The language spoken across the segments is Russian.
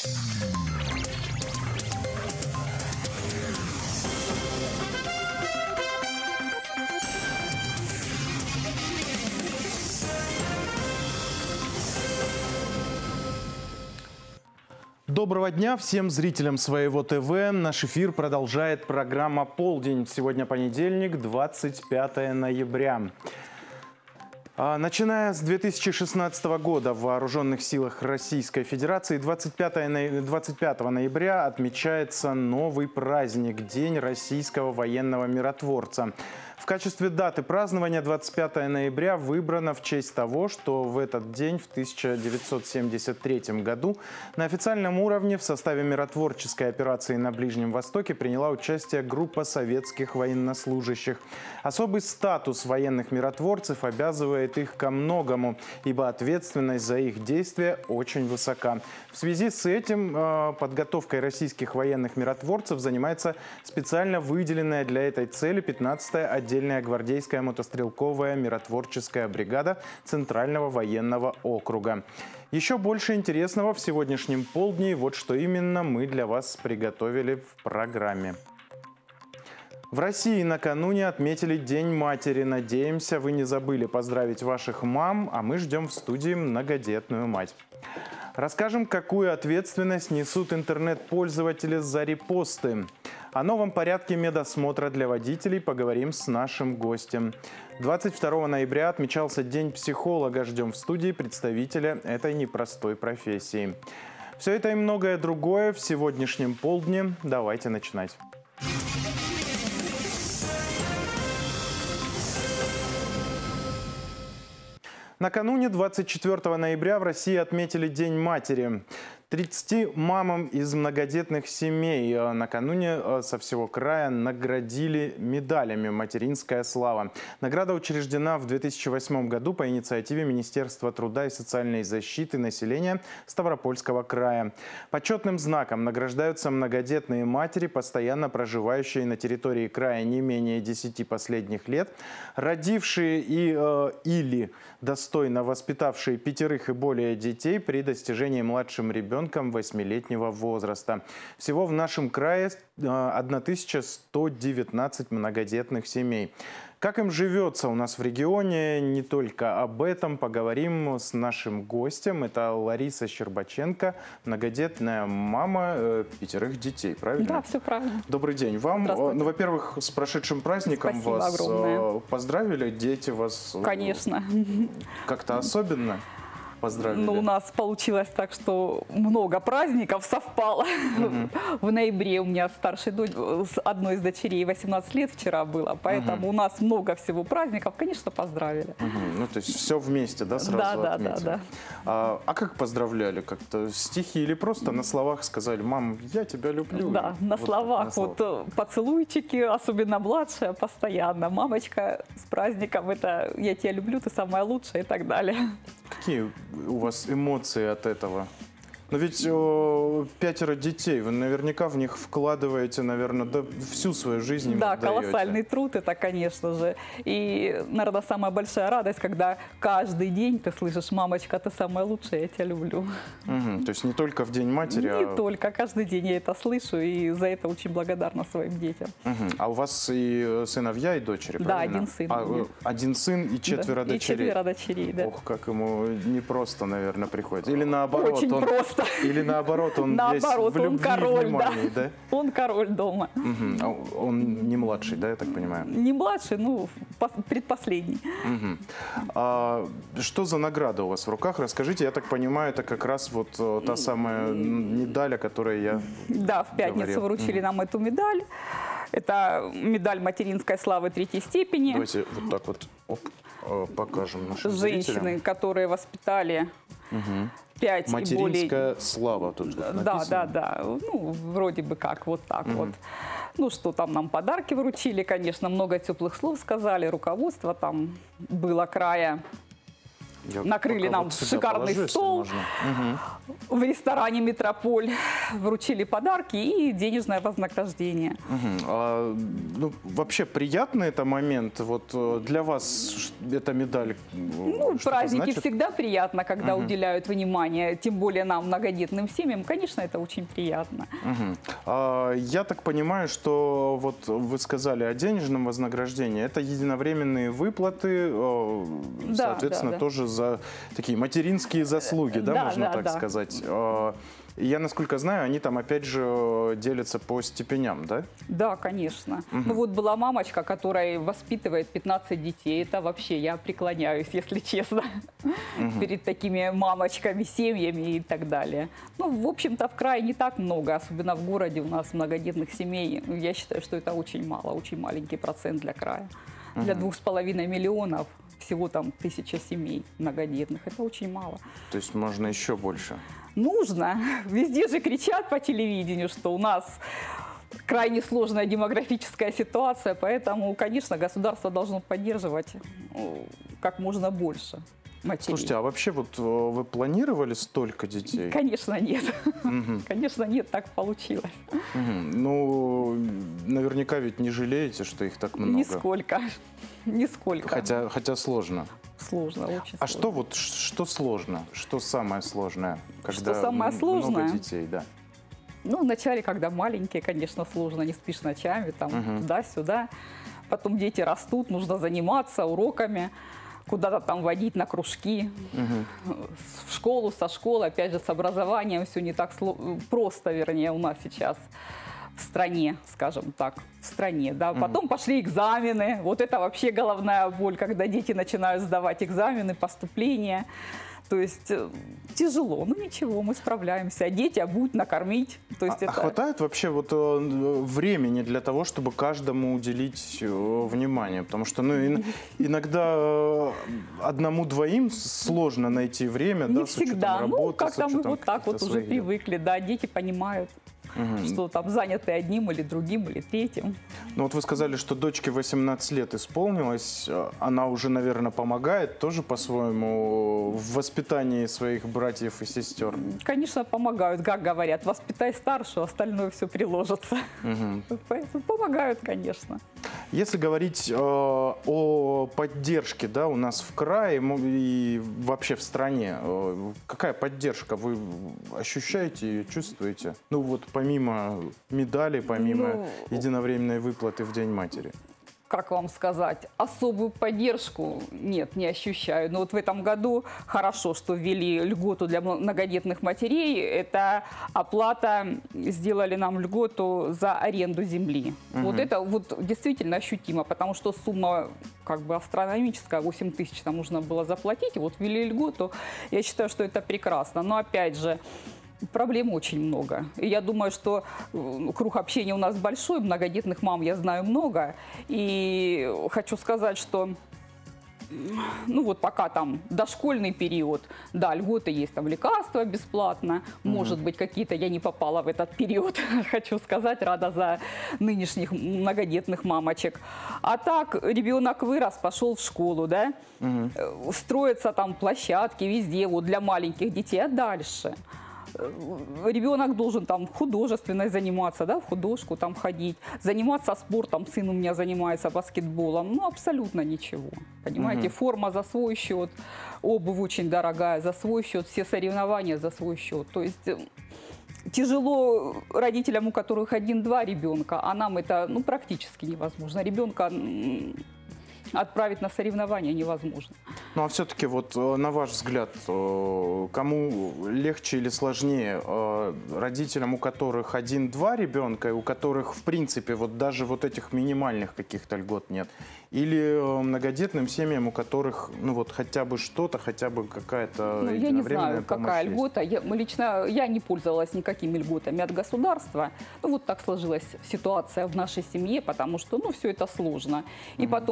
Доброго дня всем зрителям Своего ТВ. Наш эфир продолжает программа «Полдень». Сегодня понедельник, 25 ноября. Начиная с 2016 года в Вооруженных силах Российской Федерации 25 ноября отмечается новый праздник – День российского военного миротворца. В качестве даты празднования 25 ноября выбрано в честь того, что в этот день, в 1973 году, на официальном уровне в составе миротворческой операции на Ближнем Востоке приняла участие группа советских военнослужащих. Особый статус военных миротворцев обязывает их ко многому, ибо ответственность за их действия очень высока. В связи с этим подготовкой российских военных миротворцев занимается специально выделенная для этой цели 15-я отдельная гвардейская мотострелковая миротворческая бригада Центрального военного округа. Еще больше интересного в сегодняшнем полдне. Вот что именно мы для вас приготовили в программе. В России накануне отметили День матери. Надеемся, вы не забыли поздравить ваших мам, а мы ждем в студии многодетную мать. Расскажем, какую ответственность несут интернет-пользователи за репосты. О новом порядке медосмотра для водителей поговорим с нашим гостем. 22 ноября отмечался День психолога. Ждем в студии представителя этой непростой профессии. Все это и многое другое в сегодняшнем полдне. Давайте начинать. Накануне 24 ноября в России отметили День матери. 30 мамам из многодетных семей накануне со всего края наградили медалями «Материнская слава». Награда учреждена в 2008 году по инициативе Министерства труда и социальной защиты населения Ставропольского края. Почетным знаком награждаются многодетные матери, постоянно проживающие на территории края не менее 10 последних лет, родившие или достойно воспитавшие 5 и более детей при достижении младшим ребенком 8-летнего возраста. Всего в нашем крае 1119 многодетных семей. Как им живется у нас в регионе, не только об этом поговорим с нашим гостем. Это Лариса Щербаченко, многодетная мама 5 детей, правильно? Да, все правильно. Добрый день вам. Ну, во-первых, с прошедшим праздником. Спасибо вас огромное. Поздравили, дети вас... Конечно. Как-то особенно поздравили? Ну, у нас получилось так, что много праздников совпало. В ноябре у меня старшей дочь, с одной из дочерей 18 лет вчера было, поэтому у нас много всего праздников, конечно, поздравили. Ну, то есть все вместе, да, сразу отметили? Да. А как поздравляли? Как-то стихи или просто на словах сказали: «Мам, я тебя люблю»? Да, на словах. Вот поцелуйчики, особенно младшая, постоянно. Мамочка, с праздником, это я тебя люблю, ты самая лучшая и так далее. Какие у вас эмоции от этого? Но ведь 5 детей, вы наверняка в них вкладываете, наверное, всю свою жизнь. Да, колоссальный труд это, конечно же. И, наверное, самая большая радость, когда каждый день ты слышишь: мамочка, ты самая лучшая, я тебя люблю. То есть не только в День матери, Не только, каждый день я это слышу, и за это очень благодарна своим детям. А у вас и сыновья, и дочери, да, правильно? один сын. Один сын и 4 дочерей. И 4 дочерей, да. Ох, как ему непросто, наверное, приходится. Или наоборот, очень просто. Или наоборот, он весь в любви, он король, внимании, да? Он король дома. Он не младший, да, я так понимаю? Не младший, ну, предпоследний. Что за награда у вас в руках? Расскажите, я так понимаю, это как раз вот та самая медаль, о которой я Да, в пятницу вручили нам эту медаль. Это медаль материнской славы 3-й степени. Давайте вот так вот покажем нашим Женщины, зрителям. которые воспитали 5 и более... Материнская слава тут написано. Да. Ну, вроде бы как, вот так вот. Ну, что там нам подарки вручили, конечно, много теплых слов сказали, руководство там было края. Накрыли нам вот шикарный стол. в ресторане «Метрополь» вручили подарки и денежное вознаграждение. Ну, вообще приятный это момент. Вот для вас эта медаль Ну, праздники значит? всегда приятно, когда уделяют внимание, тем более нам, многодетным семьям. Конечно, это очень приятно. Я так понимаю, что вот вы сказали о денежном вознаграждении. Это единовременные выплаты, соответственно, да. тоже за такие материнские заслуги, да, Да, можно да, так да. сказать. Я, насколько знаю, они там опять же делятся по степеням, да? Да, конечно. Ну вот была мамочка, которая воспитывает 15 детей. Это вообще я преклоняюсь, если честно, перед такими мамочками, семьями и так далее. Ну, в общем-то, в крае не так много, особенно в городе у нас многодетных семей. Я считаю, что это очень мало, очень маленький процент для края. Для 2,5 миллионов всего там 1000 семей многодетных. Это очень мало. То есть можно еще больше. Нужно. Везде же кричат по телевидению, что у нас крайне сложная демографическая ситуация, поэтому, конечно, государство должно поддерживать как можно больше матерей. Слушайте, а вообще вот вы планировали столько детей? Конечно, нет. Конечно, нет, так получилось. Ну, наверняка ведь не жалеете, что их так много. Нисколько. Нисколько. Хотя сложно. Сложно, очень А сложно. что вот, что сложно? Что самое сложное, когда самое сложное? много детей, да? Ну, вначале, когда маленькие, конечно, сложно, не спишь ночами, там, туда-сюда. Потом дети растут, нужно заниматься уроками, куда-то там водить на кружки, в школу, со школы, опять же, с образованием все не так просто, вернее, у нас сейчас в стране, скажем так, в стране, да. Потом пошли экзамены, вот это вообще головная боль, когда дети начинают сдавать экзамены, поступления. То есть тяжело, но ничего, мы справляемся. Одеть, обуть, накормить. То есть это... хватает вообще вот времени для того, чтобы каждому уделить внимание? Потому что иногда одному-двоим сложно найти время, Не да, с учетом всегда. работы, Ну, как-то мы вот так вот каких-то уже своих дел. привыкли. Да, дети понимают, что там заняты одним или другим, или третьим. Ну вот вы сказали, что дочке 18 лет исполнилось. Она уже, наверное, помогает тоже по-своему в воспитании своих братьев и сестер. Конечно, помогают, как говорят, воспитай старшую, остальное все приложится. Поэтому помогают, конечно. Если говорить о поддержке, да, у нас в крае и вообще в стране, какая поддержка вы ощущаете и чувствуете? Ну вот помимо медали, помимо единовременной выплаты в День матери. Как вам сказать, особую поддержку нет, не ощущаю. Но вот в этом году хорошо, что ввели льготу для многодетных матерей. Это оплата, сделали нам льготу за аренду земли. Вот это вот действительно ощутимо, потому что сумма как бы астрономическая, 8 тысяч там нужно было заплатить. И вот ввели льготу. Я считаю, что это прекрасно. Но опять же, проблем очень много. И я думаю, что круг общения у нас большой, многодетных мам я знаю много. И хочу сказать, что ну вот пока там дошкольный период, да, льготы есть, там лекарства бесплатно, может быть, какие-то, я не попала в этот период, хочу сказать, рада за нынешних многодетных мамочек. А так, ребенок вырос, пошел в школу, да, строятся там площадки везде, вот для маленьких детей, а дальше? Ребенок должен там художественной заниматься, да, в художку там ходить, заниматься спортом, сын у меня занимается баскетболом, ну абсолютно ничего, понимаете, форма за свой счет, обувь очень дорогая за свой счет, все соревнования за свой счет, то есть тяжело родителям, у которых 1-2 ребенка, а нам это ну, практически невозможно, ребенка отправить на соревнования невозможно. Ну а все-таки вот на ваш взгляд, кому легче или сложнее? Родителям, у которых 1-2 ребенка, и у которых в принципе вот даже вот этих минимальных каких-то льгот нет? Или многодетным семьям, у которых ну вот хотя бы что-то, хотя бы какая-то я не знаю, какая есть? льгота. Я не пользовалась никакими льготами от государства. Ну, вот так сложилась ситуация в нашей семье, потому что ну, все это сложно. И потом вот старший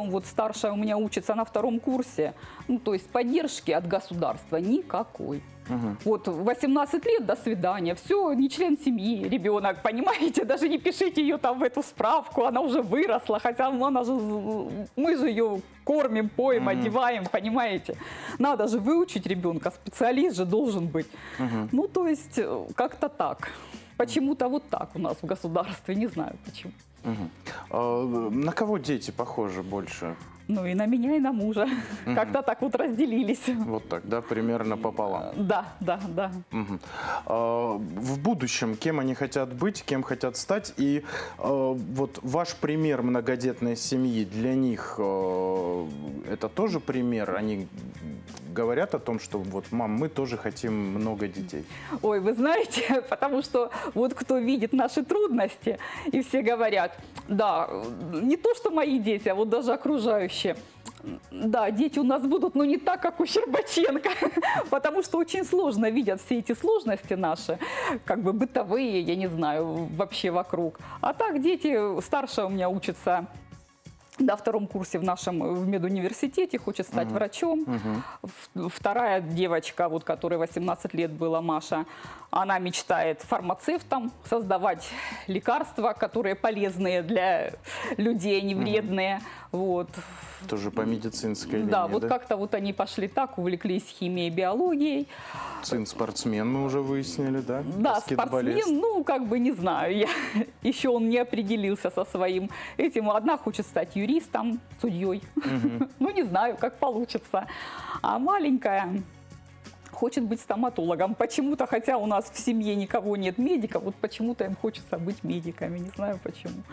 старшая у меня учится на 2-м курсе. Ну, то есть поддержки от государства никакой. Вот 18 лет, до свидания, все, не член семьи, ребенок, понимаете, даже не пишите ее там в эту справку, она уже выросла, хотя она же, мы же ее кормим, поем, одеваем, понимаете. Надо же выучить ребенка, специалист же должен быть. Ну, то есть как-то так. Почему-то вот так у нас в государстве, не знаю почему. На кого дети похожи больше? Ну и на меня, и на мужа. Как-то так вот разделились. Вот так, да, примерно пополам. Да, да, да. В будущем кем они хотят быть, кем хотят стать? И вот ваш пример многодетной семьи, для них это тоже пример? Они говорят о том, что вот, мам, мы тоже хотим много детей? Ой, вы знаете, потому что вот кто видит наши трудности, и все говорят, да, не то, что мои дети, а вот даже окружающие. Да, дети у нас будут, но не так, как у Щербаченко, потому что очень сложно видят все эти сложности наши, как бы бытовые, я не знаю, вообще вокруг. А так дети, старшая у меня учится на 2-м курсе в медуниверситете, хочет стать врачом. Вторая девочка, вот, которой 18 лет была, Маша, она мечтает фармацевтом, создавать лекарства, которые полезные для людей, не вредные. Вот. Тоже по медицинской линии, да? Вот как-то вот они пошли так, увлеклись химией, биологией. Сын спортсмен, мы уже выяснили, да? Да, спортсмен, ну, как бы, не знаю, еще он не определился со своим этим. Одна хочет стать юристом, судьей. Ну, не знаю, как получится. А маленькая хочет быть стоматологом. Почему-то, хотя у нас в семье никого нет медиков, вот почему-то им хочется быть медиками. Не знаю почему.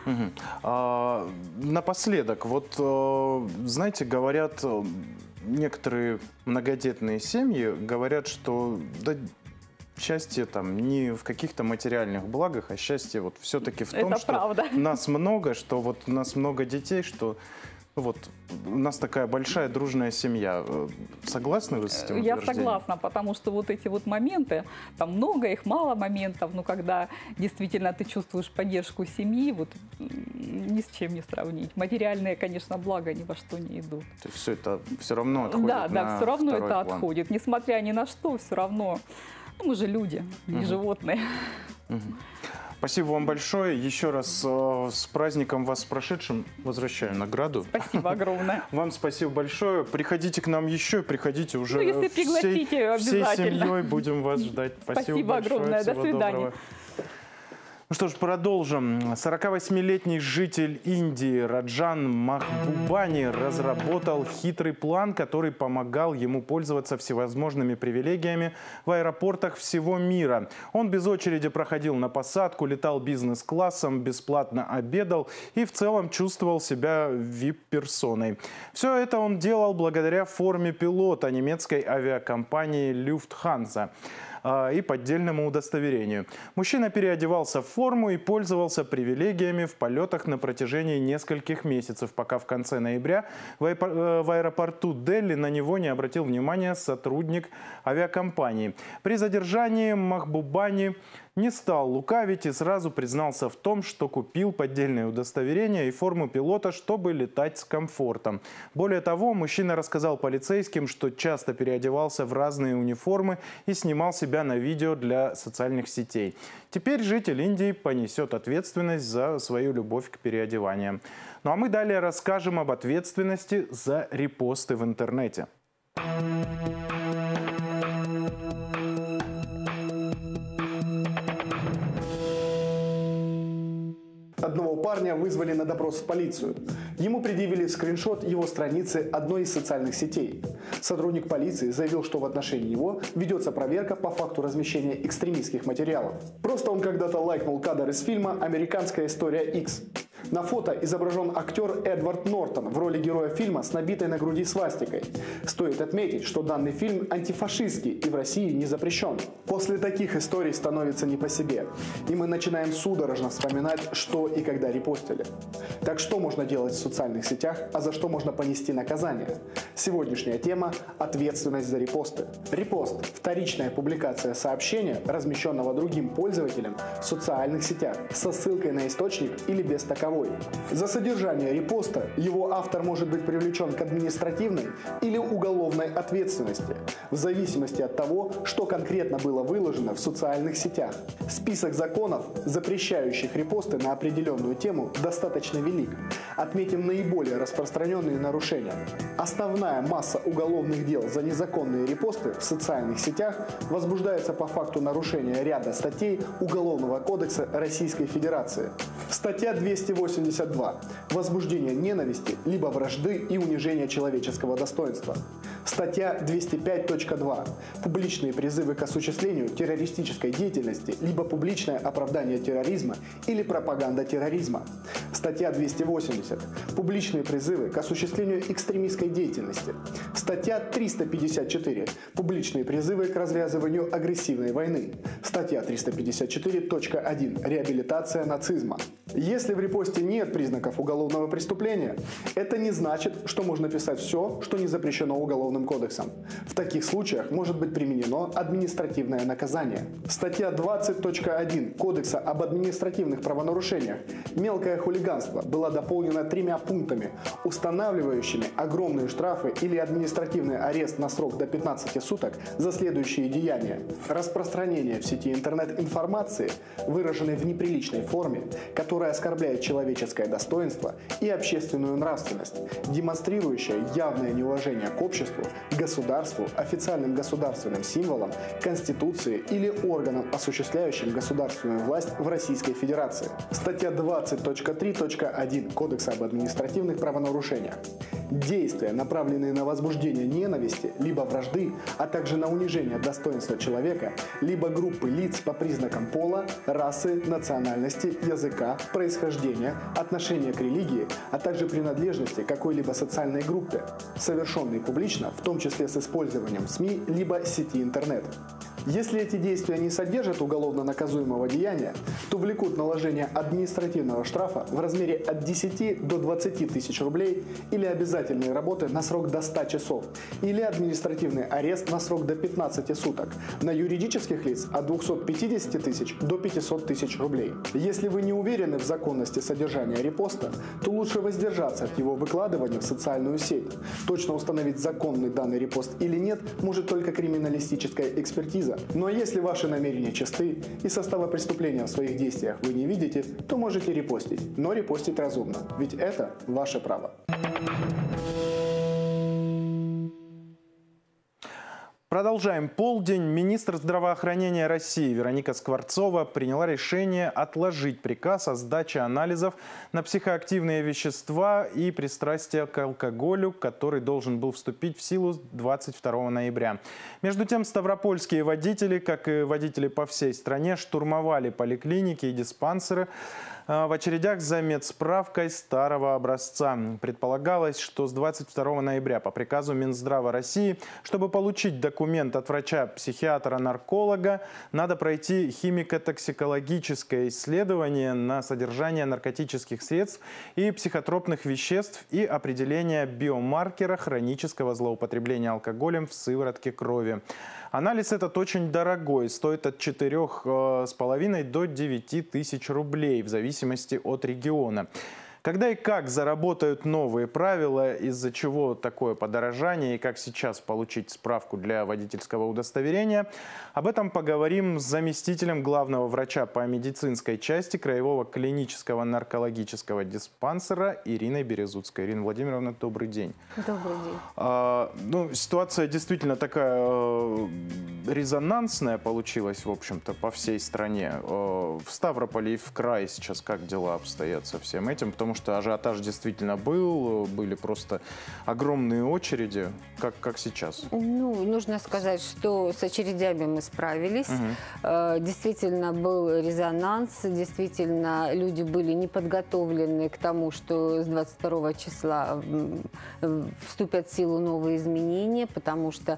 Напоследок, вот, знаете, говорят, некоторые многодетные семьи говорят, что да, счастье там не в каких-то материальных благах, а счастье вот все-таки в том, это что правда. нас много, что вот у нас много детей, что вот у нас такая большая дружная семья. Согласны вы с этим Я утверждением? согласна, потому что вот эти вот моменты, там много их, мало моментов, но когда действительно ты чувствуешь поддержку семьи, вот ни с чем не сравнить. Материальные, конечно, блага ни во что не идут. То есть все это все равно отходит Да, на все равно второй это план. отходит. Несмотря ни на что, все равно. Ну, мы же люди, не животные. Спасибо вам большое. Еще раз с праздником вас с прошедшим. Возвращаю награду. Спасибо огромное. Вам спасибо большое. Приходите к нам еще, приходите уже если пригласите, всей обязательно. семьей. Будем вас ждать. Спасибо большое. огромное. До Всего свидания. доброго. Ну что ж, продолжим. 48-летний житель Индии Раджан Махбубани разработал хитрый план, который помогал ему пользоваться всевозможными привилегиями в аэропортах всего мира. Он без очереди проходил на посадку, летал бизнес-классом, бесплатно обедал и в целом чувствовал себя VIP-персоной. Все это он делал благодаря форме пилота немецкой авиакомпании Lufthansa и поддельному удостоверению. Мужчина переодевался в форму и пользовался привилегиями в полетах на протяжении нескольких месяцев, пока в конце ноября в аэропорту Дели на него не обратил внимания сотрудник авиакомпании. При задержании Махбубани не стал лукавить и сразу признался в том, что купил поддельное удостоверение и форму пилота, чтобы летать с комфортом. Более того, мужчина рассказал полицейским, что часто переодевался в разные униформы и снимал себя на видео для социальных сетей. Теперь житель Индии понесет ответственность за свою любовь к переодеваниям. Ну а мы далее расскажем об ответственности за репосты в интернете. Одного парня вызвали на допрос в полицию. Ему предъявили скриншот его страницы одной из социальных сетей. Сотрудник полиции заявил, что в отношении него ведется проверка по факту размещения экстремистских материалов. Просто он когда-то лайкнул кадр из фильма «Американская история X». На фото изображен актер Эдвард Нортон в роли героя фильма с набитой на груди свастикой. Стоит отметить, что данный фильм антифашистский и в России не запрещен. После таких историй становится не по себе, и мы начинаем судорожно вспоминать, что и когда репостили. Так что можно делать в социальных сетях, а за что можно понести наказание? Сегодняшняя тема – ответственность за репосты. Репост – вторичная публикация сообщения, размещенного другим пользователем в социальных сетях, со ссылкой на источник или без такового. таковой. За содержание репоста его автор может быть привлечен к административной или уголовной ответственности, в зависимости от того, что конкретно было выложено в социальных сетях. Список законов, запрещающих репосты на определенную тему, достаточно велик. Отметим наиболее распространенные нарушения. Основная масса уголовных дел за незаконные репосты в социальных сетях возбуждается по факту нарушения ряда статей Уголовного кодекса Российской Федерации. Статья 282. Возбуждение ненависти, либо вражды и унижение человеческого достоинства. Статья 205.2. Публичные призывы к осуществлению террористической деятельности, либо публичное оправдание терроризма или пропаганда терроризма. Статья 280. Публичные призывы к осуществлению экстремистской деятельности. Статья 354. Публичные призывы к развязыванию агрессивной войны. Статья 354.1. Реабилитация нацизма. Если в репосте нет признаков уголовного преступления, это не значит, что можно писать все, что не запрещено Уголовным кодексом. В таких случаях может быть применено административное наказание. Статья 20.1 Кодекса об административных правонарушениях «Мелкое хулиганство» была дополнена 3 пунктами, устанавливающими огромные штрафы или административный арест на срок до 15 суток за следующие деяния: распространение в сети интернет-информации, выраженной в неприличной форме, которая оскорбляет человеческое достоинство и общественную нравственность, демонстрирующая явное неуважение к обществу, государству, официальным государственным символам, Конституции или органам, осуществляющим государственную власть в Российской Федерации. Статья 20.3.1 Кодекса об административных правонарушениях. Действия, направленные на возбуждение ненависти, либо вражды, а также на унижение достоинства человека, либо группы лиц по признакам пола, расы, национальности, языка, происхождения, отношения к религии, а также принадлежности к какой-либо социальной группе, совершенные публично, в том числе с использованием СМИ, либо сети интернет. Если эти действия не содержат уголовно наказуемого деяния, то влекут наложение административного штрафа в размере от 10 до 20 тысяч рублей или обязательные работы на срок до 100 часов, или административный арест на срок до 15 суток, на юридических лиц от 250 тысяч до 500 тысяч рублей. Если вы не уверены в законности содержания репоста, то лучше воздержаться от его выкладывания в социальную сеть. Точно установить, законный данный репост или нет, может только криминалистическая экспертиза. Но если ваши намерения чисты и состава преступления в своих действиях вы не видите, то можете репостить. Но репостить разумно, ведь это ваше право. Продолжаем полдень. Министр здравоохранения России Вероника Скворцова приняла решение отложить приказ о сдаче анализов на психоактивные вещества и пристрастие к алкоголю, который должен был вступить в силу 22 ноября. Между тем, ставропольские водители, как и водители по всей стране, штурмовали поликлиники и диспансеры в очередях за медсправкой старого образца. Предполагалось, что с 22 ноября по приказу Минздрава России, чтобы получить документ от врача-психиатра-нарколога, надо пройти химико-токсикологическое исследование на содержание наркотических средств и психотропных веществ и определение биомаркера хронического злоупотребления алкоголем в сыворотке крови. Анализ этот очень дорогой, стоит от 4,5 до 9 тысяч рублей в зависимости от региона. Когда и как заработают новые правила, из-за чего такое подорожание и как сейчас получить справку для водительского удостоверения, об этом поговорим с заместителем главного врача по медицинской части Краевого клинического наркологического диспансера Ириной Березуцкой. Ирина Владимировна, добрый день. Добрый день. Ситуация действительно такая резонансная получилась, в общем-то, по всей стране. В Ставрополе и в крае сейчас как дела обстоят со всем этим? Потому что ажиотаж действительно был, были просто огромные очереди, как сейчас. Нужно сказать, что с очередями мы справились. Действительно был резонанс, действительно люди были не подготовлены к тому, что с 22 числа вступят в силу новые изменения, потому что,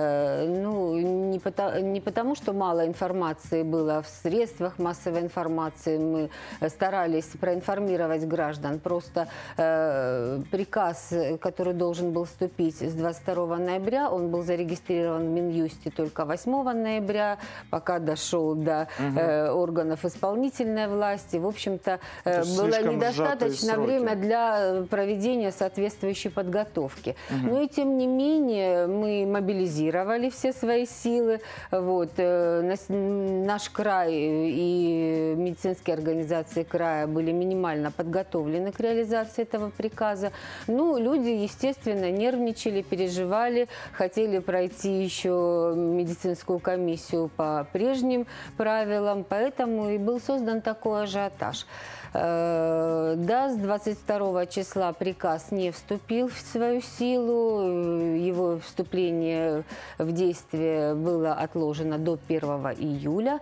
не потому, что мало информации было в средствах массовой информации, мы старались проинформировать граждан граждан. Просто приказ, который должен был вступить с 22 ноября, он был зарегистрирован в Минюсте только 8 ноября, пока дошел до органов исполнительной власти. В общем-то, было недостаточно время для проведения соответствующей подготовки. Но и тем не менее мы мобилизировали все свои силы. Вот. Наш край и медицинские организации края были минимально подготовлены к реализации этого приказа. Ну, люди, естественно, нервничали, переживали, хотели пройти еще медицинскую комиссию по прежним правилам, поэтому и был создан такой ажиотаж. Да, с 22 числа приказ не вступил в свою силу, его вступление в действие было отложено до 1 июля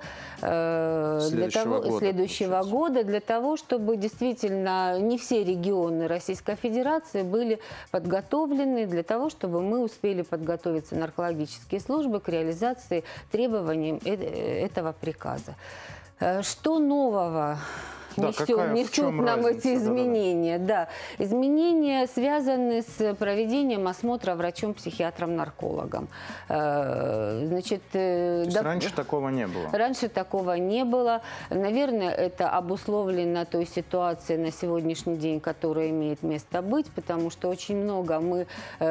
следующего года, для того, чтобы действительно не все регионы Российской Федерации были подготовлены, для того, чтобы мы успели подготовиться, наркологические службы, к реализации требований этого приказа. Что нового несут нам эти изменения? Да. Изменения связаны с проведением осмотра врачом-психиатром-наркологом. Значит, раньше такого не было? Раньше такого не было. Наверное, это обусловлено той средствией на сегодняшний день, которая имеет место быть, потому что очень много мы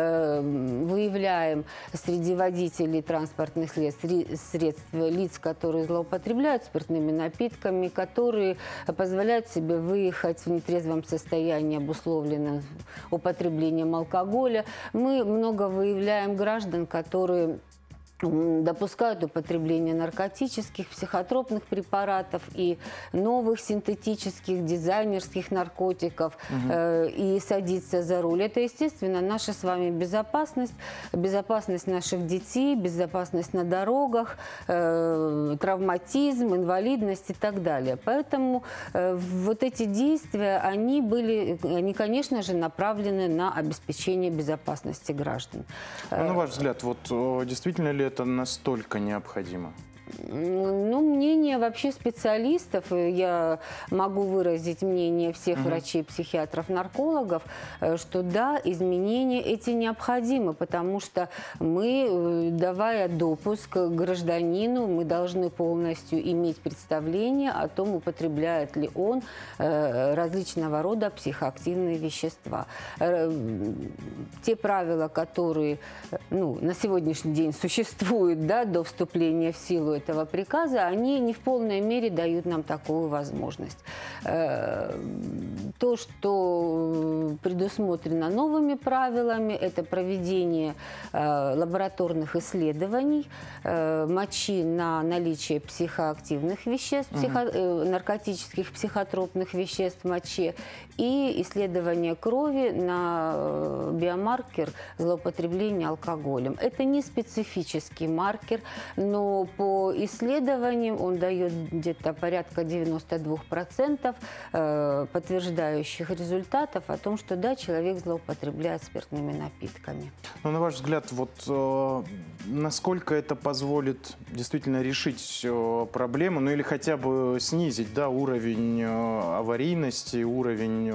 выявляем среди водителей транспортных средств лиц, которые злоупотребляют спиртными напитками, которые позволяют себе выехать в нетрезвом состоянии, обусловленном употреблением алкоголя. Мы много выявляем граждан, которые допускают употребление наркотических, психотропных препаратов и новых синтетических, дизайнерских наркотиков, и садиться за руль. Это, естественно, наша с вами безопасность, безопасность наших детей, безопасность на дорогах, травматизм, инвалидность и так далее. Поэтому вот эти действия, они, конечно же, направлены на обеспечение безопасности граждан. На ваш взгляд, вот действительно ли это настолько необходимо? Ну, мнение вообще специалистов, я могу выразить мнение всех врачей, психиатров, наркологов, что да, изменения эти необходимы, потому что мы, давая допуск гражданину, мы должны полностью иметь представление о том, употребляет ли он различного рода психоактивные вещества. Те правила, которые на сегодняшний день существуют, да, до вступления в силу этого приказа, они не в полной мере дают нам такую возможность. То, что предусмотрено новыми правилами, это проведение лабораторных исследований мочи на наличие психоактивных веществ, наркотических психотропных веществ в моче и исследование крови на биомаркер злоупотребления алкоголем. Это не специфический маркер, но по исследованиям он дает где-то порядка 92% подтверждающих результатов о том, что да, человек злоупотребляет спиртными напитками. Но на ваш взгляд, вот насколько это позволит действительно решить проблему, ну или хотя бы снизить, да, уровень аварийности, уровень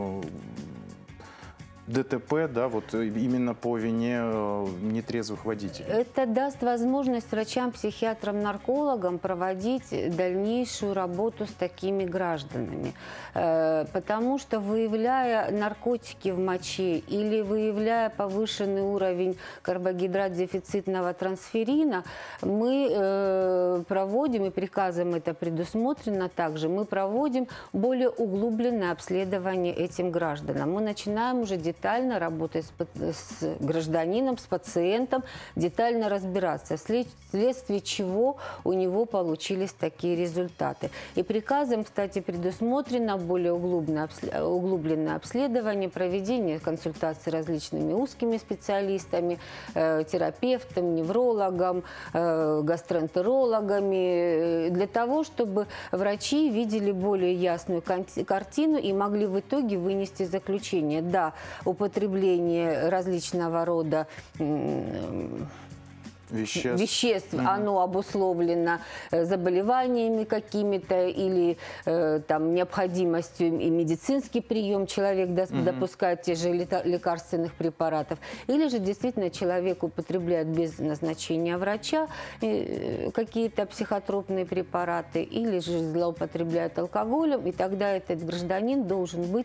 ДТП, да, вот именно по вине нетрезвых водителей? Это даст возможность врачам, психиатрам, наркологам проводить дальнейшую работу с такими гражданами. Потому что, выявляя наркотики в моче или выявляя повышенный уровень карбогидрат-дефицитного трансферина, мы проводим, и приказом это предусмотрено также, мы проводим более углубленное обследование этим гражданам. Мы начинаем уже детально работать с гражданином, с пациентом, детально разбираться, вследствие чего у него получились такие результаты. И приказом, кстати, предусмотрено более углубленное обследование, проведение консультаций различными узкими специалистами, терапевтом, неврологом, гастроэнтерологами, для того, чтобы врачи видели более ясную картину и могли в итоге вынести заключение. Да, употребление различного рода веществ. Оно обусловлено заболеваниями какими-то или там необходимостью и медицинский прием человек допускает те же лекарственных препаратов, или же действительно человек употребляет без назначения врача какие-то психотропные препараты, или же злоупотребляет алкоголем, и тогда этот гражданин должен быть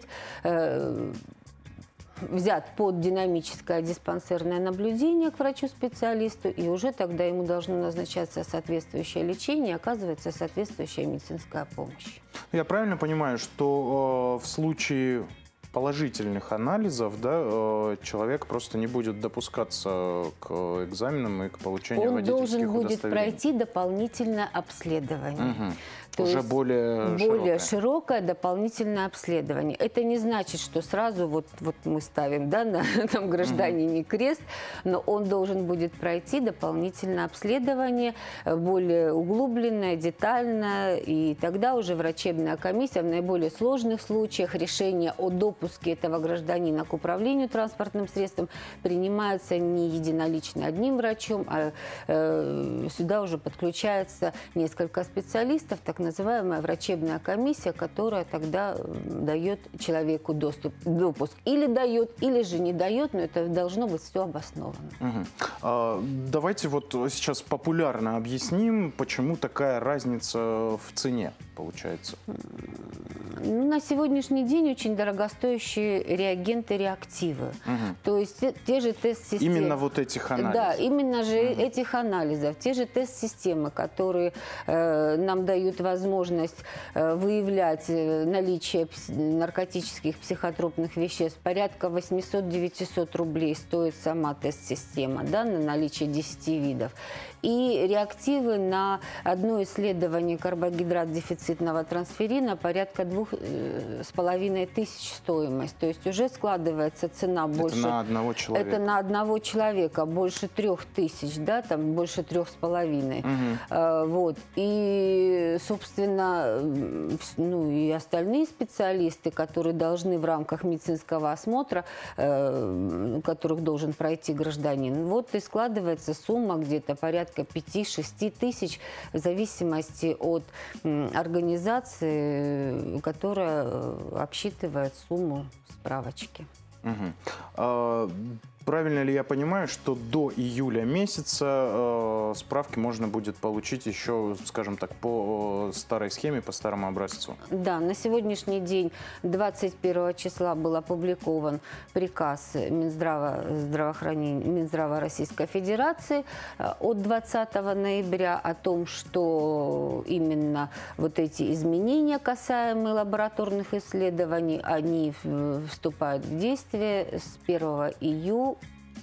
взят под динамическое диспансерное наблюдение к врачу-специалисту, и уже тогда ему должно назначаться соответствующее лечение, оказывается соответствующая медицинская помощь. Я правильно понимаю, что в случае положительных анализов, да, человек просто не будет допускаться к экзаменам и к получению водительских удостоверений? Он должен будет пройти дополнительное обследование. Угу. То Уже есть более широкое дополнительное обследование. Это не значит, что сразу вот мы ставим, да, на этом гражданине крест, но он должен будет пройти дополнительное обследование, более углубленное, детальное, и тогда уже врачебная комиссия в наиболее сложных случаях решение о допуске этого гражданина к управлению транспортным средством принимается не единолично одним врачом, а сюда уже подключается несколько специалистов, так называемая врачебная комиссия, которая тогда дает человеку допуск. Или дает, или же не дает, но это должно быть все обосновано. Давайте вот сейчас популярно объясним, почему такая разница в цене получается. На сегодняшний день очень дорогостоящие реагенты, реактивы. То есть те же тест-системы. Именно вот этих анализов. Да, именно же этих анализов. Те же тест-системы, которые нам дают возможность выявлять наличие наркотических психотропных веществ. Порядка 800-900 рублей стоит сама тест-система, да, на наличие 10 видов. И реактивы на одно исследование карбогидрат дефицитного трансферина порядка 2500 стоимость. То есть уже складывается цена больше... Это на одного человека. Это на одного человека больше 3000, да, там больше 3,5. Вот. И, собственно, ну и остальные специалисты, которые должны в рамках медицинского осмотра, которых должен пройти гражданин, вот и складывается сумма где-то порядка 5-6 тысяч в зависимости от организации, которая обсчитывает сумму справочки. Правильно ли я понимаю, что до июля месяца справки можно будет получить еще, скажем так, по старой схеме, по старому образцу? Да, на сегодняшний день, 21 числа, был опубликован приказ Минздрава Российской Федерации от 20 ноября о том, что именно вот эти изменения, касаемые лабораторных исследований, они вступают в действие с 1 июля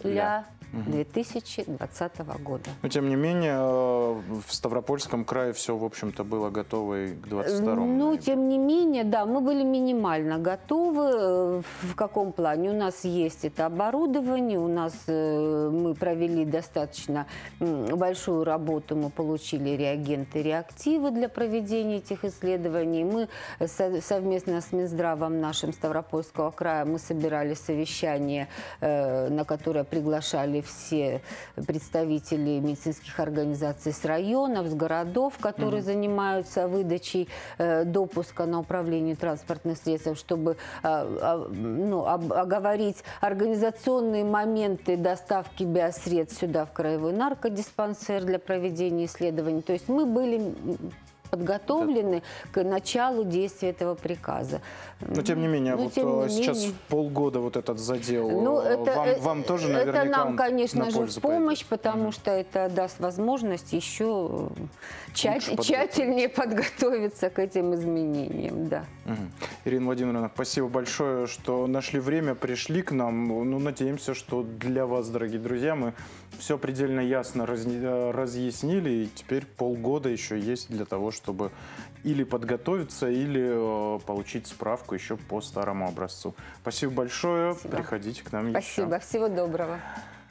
2020 года. Но, тем не менее, в Ставропольском крае все, в общем-то, было готово и к 22-му. Ну, тем не менее, да, мы были минимально готовы. В каком плане? У нас есть это оборудование, у нас мы провели достаточно большую работу, мы получили реагенты, реактивы для проведения этих исследований. Мы совместно с Минздравом нашим Ставропольского края мы собирали совещание, на которое приглашали все представители медицинских организаций с районов, с городов, которые занимаются выдачей допуска на управление транспортных средств, чтобы оговорить организационные моменты доставки биосредств сюда, в краевой наркодиспансер, для проведения исследований. То есть мы были подготовлены к началу действия этого приказа. Но тем не менее, сейчас полгода вот этот задел, вам тоже наверняка это нам, конечно же, в помощь, пойдет. Потому что это даст возможность еще тщательнее подготовиться к этим изменениям. Да. Ирина Владимировна, спасибо большое, что нашли время, пришли к нам. Ну, надеемся, что для вас, дорогие друзья, мы все предельно ясно разъяснили, и теперь полгода еще есть для того, чтобы или подготовиться, или получить справку еще по старому образцу. Спасибо большое. Спасибо. Приходите к нам еще. Спасибо. Всего доброго.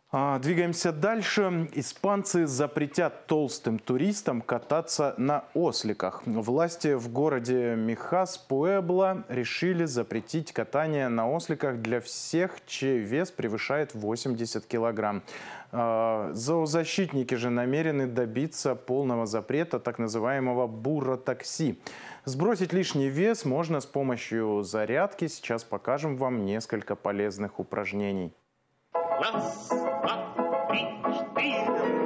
Двигаемся дальше. Испанцы запретят толстым туристам кататься на осликах. Власти в городе Михас-Пуэбло решили запретить катание на осликах для всех, чей вес превышает 80 килограмм. Зоозащитники же намерены добиться полного запрета так называемого бурро-такси. Сбросить лишний вес можно с помощью зарядки. Сейчас покажем вам несколько полезных упражнений. Раз, два, три, четыре.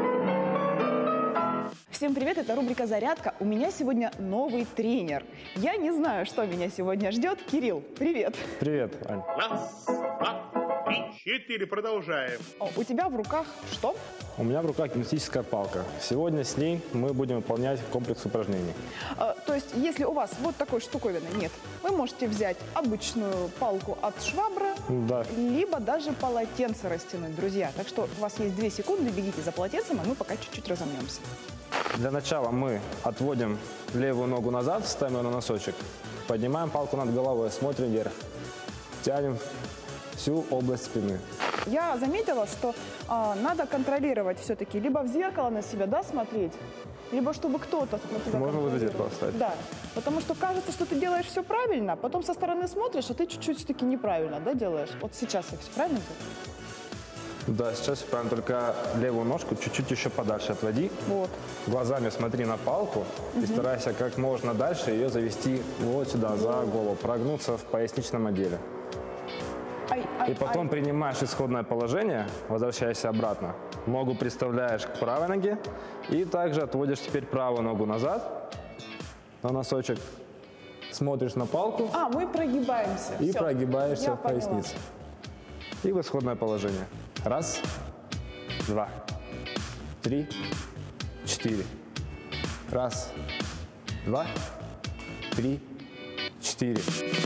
Всем привет, это рубрика «Зарядка». У меня сегодня новый тренер. Я не знаю, что меня сегодня ждет. Кирилл, привет. Привет, Ань. Раз, два, три, четыре. Продолжаем. У тебя в руках что? У меня в руках гимнастическая палка. Сегодня с ней мы будем выполнять комплекс упражнений. То есть, если у вас вот такой штуковины нет, вы можете взять обычную палку от швабры, Да. либо даже полотенце растянуть, друзья. Так что у вас есть 2 секунды, бегите за полотенцем, а мы пока чуть-чуть разомнемся. Для начала мы отводим левую ногу назад, ставим ее на носочек, поднимаем палку над головой, смотрим вверх, тянем всю область спины. Я заметила, что надо контролировать все-таки либо в зеркало на себя, да, смотреть, либо чтобы кто-то на тебя Можно возле контролировал. зеркала встать. Да, потому что кажется, что ты делаешь все правильно, потом со стороны смотришь, а ты чуть-чуть все-таки неправильно, да, делаешь. Вот сейчас я все правильно делаю? Да, сейчас прям только левую ножку чуть-чуть еще подальше отводи. Вот. Глазами смотри на палку и старайся как можно дальше ее завести вот сюда, за голову, прогнуться в поясничном отделе. И потом принимаешь исходное положение, возвращаешься обратно. Ногу приставляешь к правой ноге и также отводишь теперь правую ногу назад на носочек, смотришь на палку Мы прогибаемся. и Всё. прогибаешься Я в поняла. пояснице. И в исходное положение. Раз, два, три, четыре. Раз, два, три, четыре.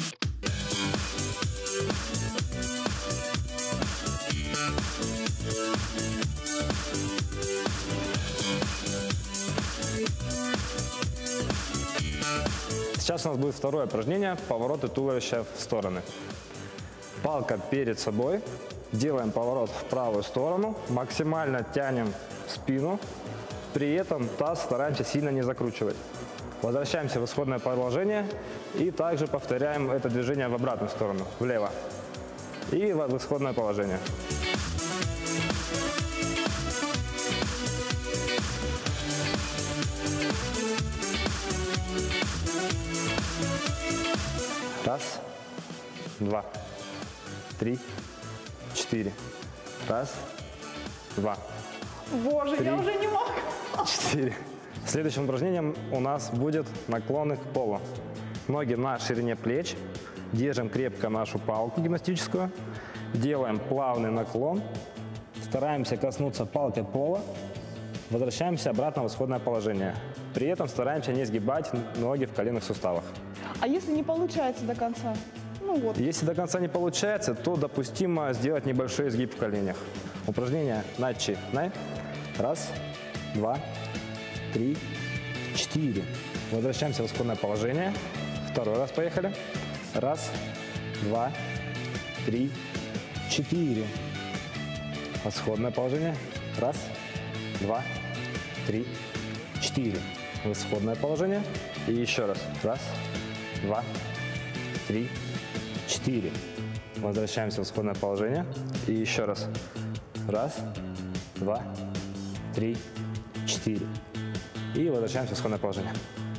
Сейчас у нас будет второе упражнение – повороты туловища в стороны. Палка перед собой, делаем поворот в правую сторону, максимально тянем спину, при этом таз стараемся сильно не закручивать. Возвращаемся в исходное положение и также повторяем это движение в обратную сторону, влево. И в исходное положение. Раз, два, три, четыре. Раз, два, Боже, я Три. уже не могу. четыре. Следующим упражнением у нас будет наклоны к полу. Ноги на ширине плеч. Держим крепко нашу палку гимнастическую. Делаем плавный наклон. Стараемся коснуться палкой пола. Возвращаемся обратно в исходное положение. При этом стараемся не сгибать ноги в коленных суставах. А если не получается до конца? Ну вот. Если до конца не получается, то допустимо сделать небольшой изгиб в коленях. Упражнение начинай. Раз, два, три, четыре. Возвращаемся в исходное положение. Второй раз поехали. Раз, два, три, четыре. Исходное положение. Раз, два, три, четыре. В исходное положение. И еще раз. Раз, два, три, четыре. Возвращаемся в исходное положение. И еще раз. Раз, два, три, четыре. И возвращаемся в исходное положение.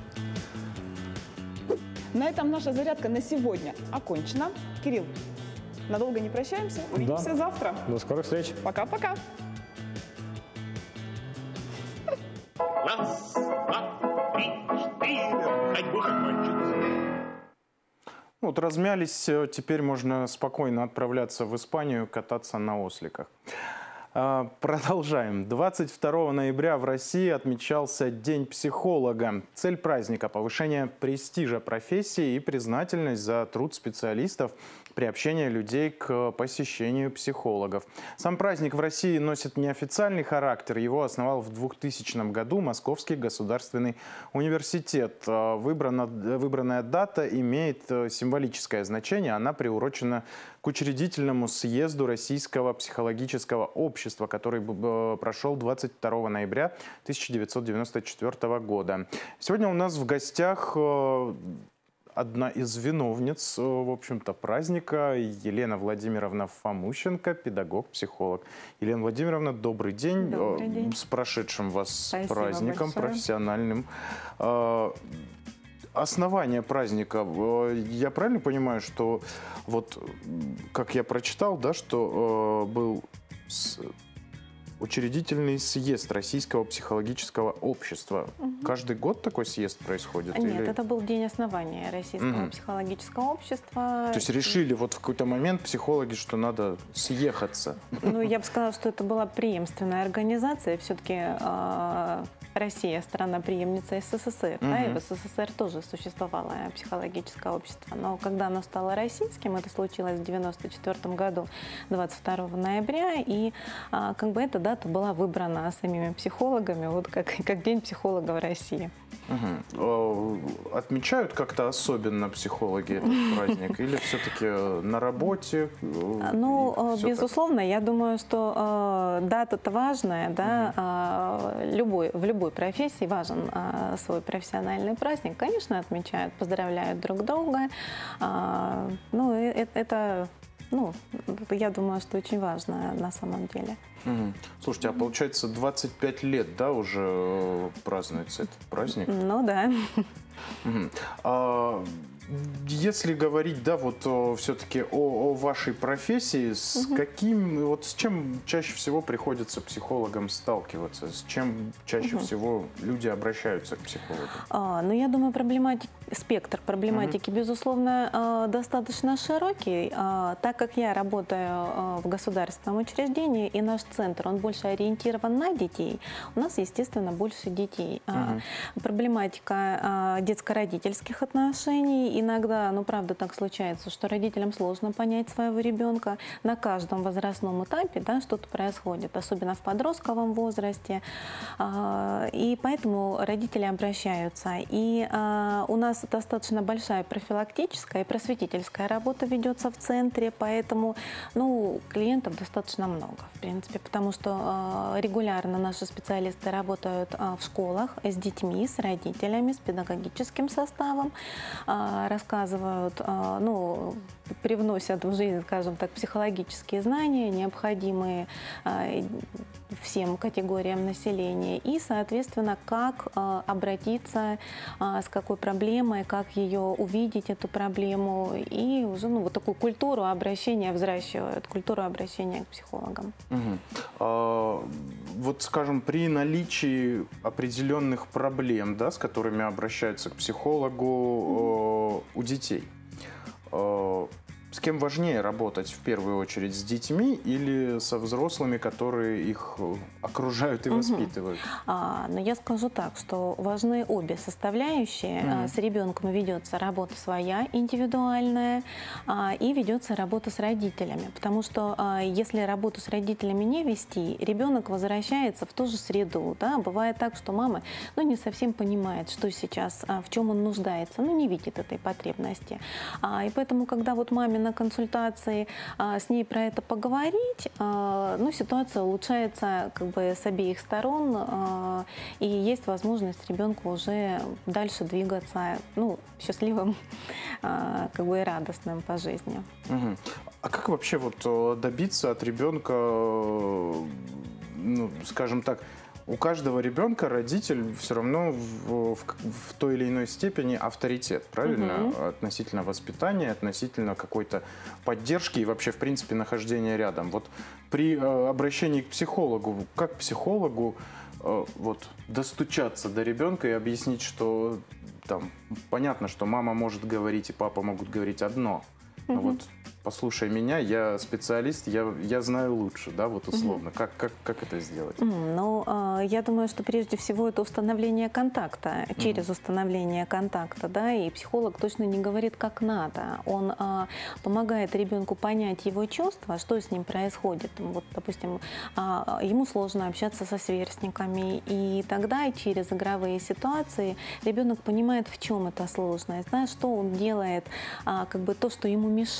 На этом наша зарядка на сегодня окончена. Кирилл, надолго не прощаемся. Увидимся завтра. До скорых встреч. Пока-пока. Раз, два, три, четыре. Ходьбу закончится. Вот размялись, теперь можно спокойно отправляться в Испанию кататься на осликах. Продолжаем. 22 ноября в России отмечался День психолога. Цель праздника – повышение престижа профессии и признательность за труд специалистов, приобщение людей к посещению психологов. Сам праздник в России носит неофициальный характер. Его основал в 2000 году Московский государственный университет. Выбранная дата имеет символическое значение. Она приурочена к учредительному съезду Российского психологического общества, который прошел 22 ноября 1994 года. Сегодня у нас в гостях одна из виновниц, в общем-то, праздника, Елена Владимировна Фомущенко, педагог-психолог. Елена Владимировна, добрый день. Добрый день. С прошедшим вас Спасибо праздником большое. профессиональным. Основание праздника, я правильно понимаю, что вот, как я прочитал, да, что был учредительный съезд Российского психологического общества. Каждый год такой съезд происходит? Нет, или... это был день основания Российского психологического общества. То есть решили вот в какой-то момент психологи, что надо съехаться? Ну, я бы сказала, что это была преемственная организация. Все-таки Россия страна-преемница СССР, да, и в СССР тоже существовало психологическое общество. Но когда оно стало российским, это случилось в 1994 году, 22 ноября, и как бы эта дата была выбрана самими психологами, вот как День психолога в России. Отмечают как-то особенно психологи этот праздник? Или все-таки на работе? Ну, безусловно, я думаю, что дата-то важная, да, в любой профессии важен свой профессиональный праздник. Конечно, отмечают, поздравляют друг друга. Ну, это, ну, я думаю, что очень важно на самом деле. Слушайте, а получается 25 лет, да, уже празднуется этот праздник? Ну да. Если говорить, да, вот все-таки о вашей профессии, с чем чаще всего приходится психологам сталкиваться? С чем чаще всего люди обращаются к психологу? Ну, я думаю, спектр проблематики, безусловно, достаточно широкий. Так как я работаю в государственном учреждении, и наш центр, он больше ориентирован на детей, у нас, естественно, больше детей. Проблематика детско-родительских отношений. Иногда, ну, правда, так случается, что родителям сложно понять своего ребенка. На каждом возрастном этапе, да, что-то происходит, особенно в подростковом возрасте. И поэтому родители обращаются. И у нас достаточно большая профилактическая и просветительская работа ведется в центре, поэтому, ну, клиентов достаточно много, в принципе, потому что регулярно наши специалисты работают в школах с детьми, с родителями, с педагогическим составом, рассказывают, ну, привносят в жизнь, скажем так, психологические знания, необходимые всем категориям населения, и, соответственно, как обратиться, с какой проблемой, как ее увидеть, эту проблему, и уже, ну, вот такую культуру обращения взращивают, культуру обращения к психологам. Вот, скажем, при наличии определенных проблем, да, с которыми обращаются к психологу у детей, с кем важнее работать в первую очередь, с детьми или со взрослыми, которые их окружают и воспитывают? Но я скажу так, что важны обе составляющие. С ребенком ведется работа своя, индивидуальная, и ведется работа с родителями. Потому что если работу с родителями не вести, ребенок возвращается в ту же среду. Да? Бывает так, что мама, ну, не совсем понимает, что сейчас, в чем он нуждается, ну, не видит этой потребности. И поэтому, когда вот маме на консультации с ней про это поговорить, ну, ситуация улучшается как бы с обеих сторон, и есть возможность ребенку уже дальше двигаться, ну, счастливым, как бы, и радостным по жизни. А как вообще вот добиться от ребенка, ну, скажем так, у каждого ребенка родитель все равно в той или иной степени авторитет, правильно? Относительно воспитания, относительно какой-то поддержки и вообще, в принципе, нахождения рядом. Вот при обращении к психологу, как психологу вот достучаться до ребенка и объяснить, что там понятно, что мама может говорить и папа могут говорить одно, но вот послушай меня, я специалист, я знаю лучше, да, вот условно. Как это сделать? Ну, я думаю, что прежде всего это установление контакта, через установление контакта, да, и психолог точно не говорит, как надо. Он помогает ребенку понять его чувства, что с ним происходит. Вот, допустим, ему сложно общаться со сверстниками, и тогда через игровые ситуации ребенок понимает, в чем эта сложность, да, что он делает, как бы то, что ему мешает, на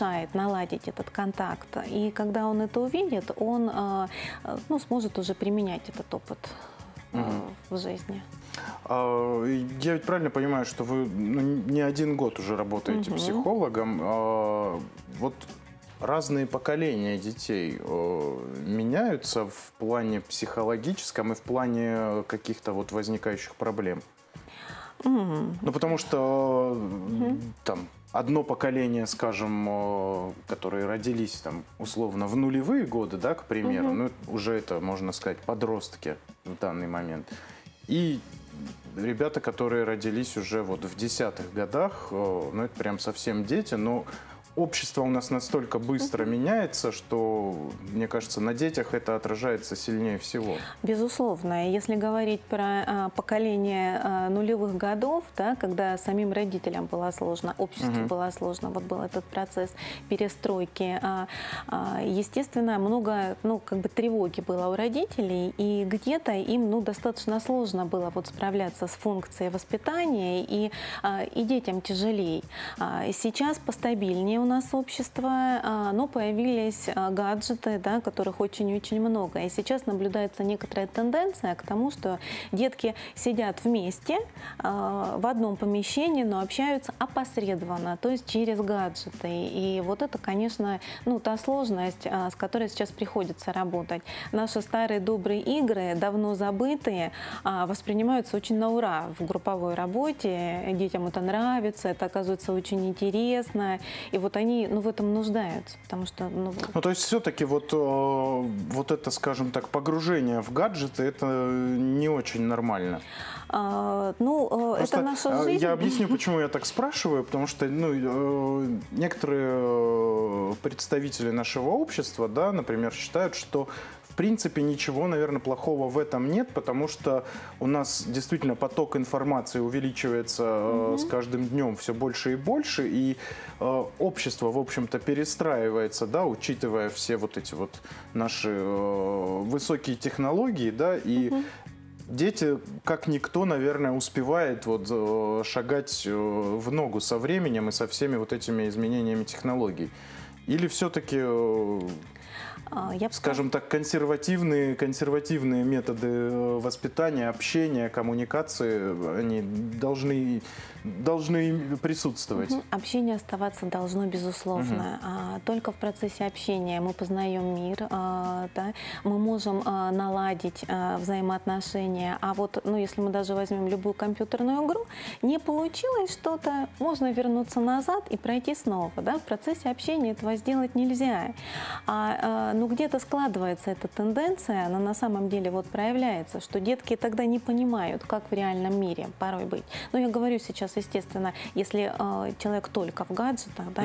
наладить этот контакт. И когда он это увидит, он сможет уже применять этот опыт в жизни. Я ведь правильно понимаю, что вы не один год уже работаете психологом. Вот разные поколения детей меняются в плане психологическом и в плане каких-то вот возникающих проблем? Ну, потому что там одно поколение, скажем, которые родились там условно в нулевые годы, да, к примеру, ну, уже это, можно сказать, подростки в данный момент. И ребята, которые родились уже вот в 10-х годах, ну, это прям совсем дети, но общество у нас настолько быстро меняется, что, мне кажется, на детях это отражается сильнее всего. Безусловно. Если говорить про поколение нулевых годов, да, когда самим родителям было сложно, обществу было сложно, вот был этот процесс перестройки, естественно, много, тревоги было у родителей, и где-то им, достаточно сложно было вот справляться с функцией воспитания, и детям тяжелее. Сейчас постабильнее у нас общество, но появились гаджеты, да, которых очень-очень много. И сейчас наблюдается некоторая тенденция к тому, что детки сидят вместе в одном помещении, но общаются опосредованно, то есть через гаджеты. И вот это, конечно, та сложность, с которой сейчас приходится работать. Наши старые добрые игры, давно забытые, воспринимаются очень на ура в групповой работе. Детям это нравится, это оказывается очень интересно. И вот они в этом нуждаются, потому что... то есть все-таки вот это, скажем так, погружение в гаджеты, это не очень нормально. Это наша жизнь. Я объясню, почему я так спрашиваю, потому что некоторые представители нашего общества, да, например, считают, что в принципе ничего, наверное, плохого в этом нет, потому что у нас действительно поток информации увеличивается с каждым днем все больше и больше, и общество, в общем-то, перестраивается, да, учитывая все вот эти вот наши высокие технологии, да, и дети, как никто, наверное, успевает вот шагать в ногу со временем и со всеми вот этими изменениями технологий. Или все-таки, скажем так, консервативные методы воспитания, общения, коммуникации, они должны присутствовать. Общение оставаться должно, безусловно. Только в процессе общения мы познаем мир, да, мы можем наладить взаимоотношения. А вот, если мы даже возьмем любую компьютерную игру, не получилось что-то, можно вернуться назад и пройти снова. Да? В процессе общения этого сделать нельзя. Где-то складывается эта тенденция, она на самом деле вот проявляется, что детки тогда не понимают, как в реальном мире порой быть. Но я говорю сейчас, естественно, если человек только в гаджетах, да,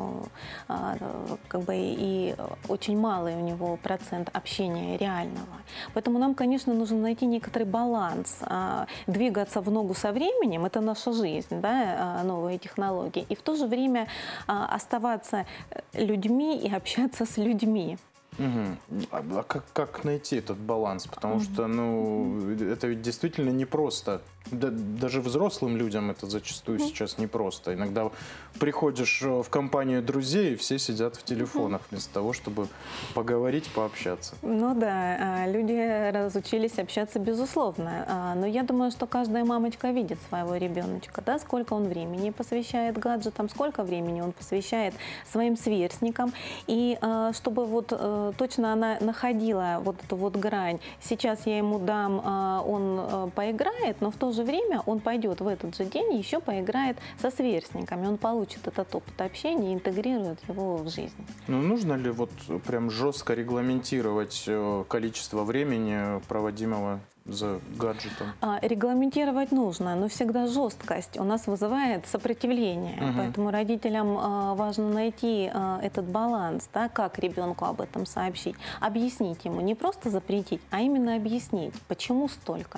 и очень малый у него процент общения реального. Поэтому нам, конечно, нужно найти некоторый баланс, двигаться в ногу со временем, это наша жизнь, да, новые технологии, и в то же время оставаться людьми и общаться с людьми. А как найти этот баланс? Потому что, это ведь действительно непросто. Даже взрослым людям это зачастую сейчас непросто. Иногда приходишь в компанию друзей, и все сидят в телефонах вместо того, чтобы поговорить, пообщаться. Люди разучились общаться, безусловно. Но я думаю, что каждая мамочка видит своего ребеночка, да, сколько он времени посвящает гаджетам, сколько времени он посвящает своим сверстникам. И чтобы вот точно она находила вот эту вот грань. Сейчас я ему дам, он поиграет, но в то же время он пойдет в этот же день и еще поиграет со сверстниками. Он получит этот опыт общения и интегрирует его в жизнь. Нужно ли вот прям жестко регламентировать количество времени, проводимого за гаджетом? Регламентировать нужно, но всегда жесткость у нас вызывает сопротивление. Поэтому родителям важно найти этот баланс, да, как ребенку об этом сообщить. Объяснить ему, не просто запретить, а именно объяснить, почему столько.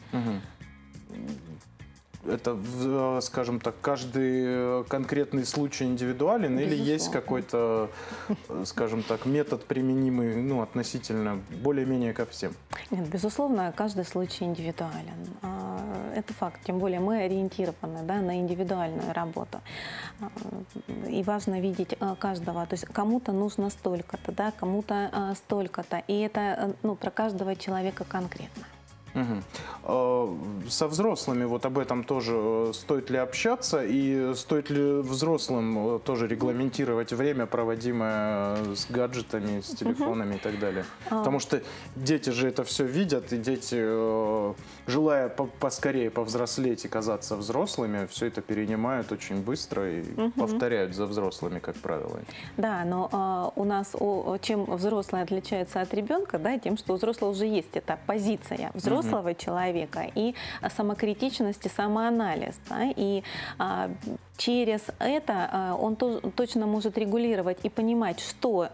Это, скажем так, каждый конкретный случай индивидуален, или есть какой-то, скажем так, метод, применимый относительно более-менее ко всем? Нет, безусловно, каждый случай индивидуален. это факт. Тем более мы ориентированы, да, на индивидуальную работу. И важно видеть каждого. То есть кому-то нужно столько-то, да, кому-то столько-то. И это про каждого человека конкретно. Со взрослыми вот об этом тоже стоит ли общаться и стоит ли взрослым тоже регламентировать время, проводимое с гаджетами, с телефонами и так далее? Потому что дети же это все видят, и дети, желая поскорее повзрослеть и казаться взрослыми, все это перенимают очень быстро и повторяют за взрослыми, как правило. Да, но у нас чем взрослый отличается от ребенка, да, тем, что у взрослого уже есть эта позиция взрослого человека и самокритичность и самоанализ. Да, и через это он точно может регулировать и понимать, что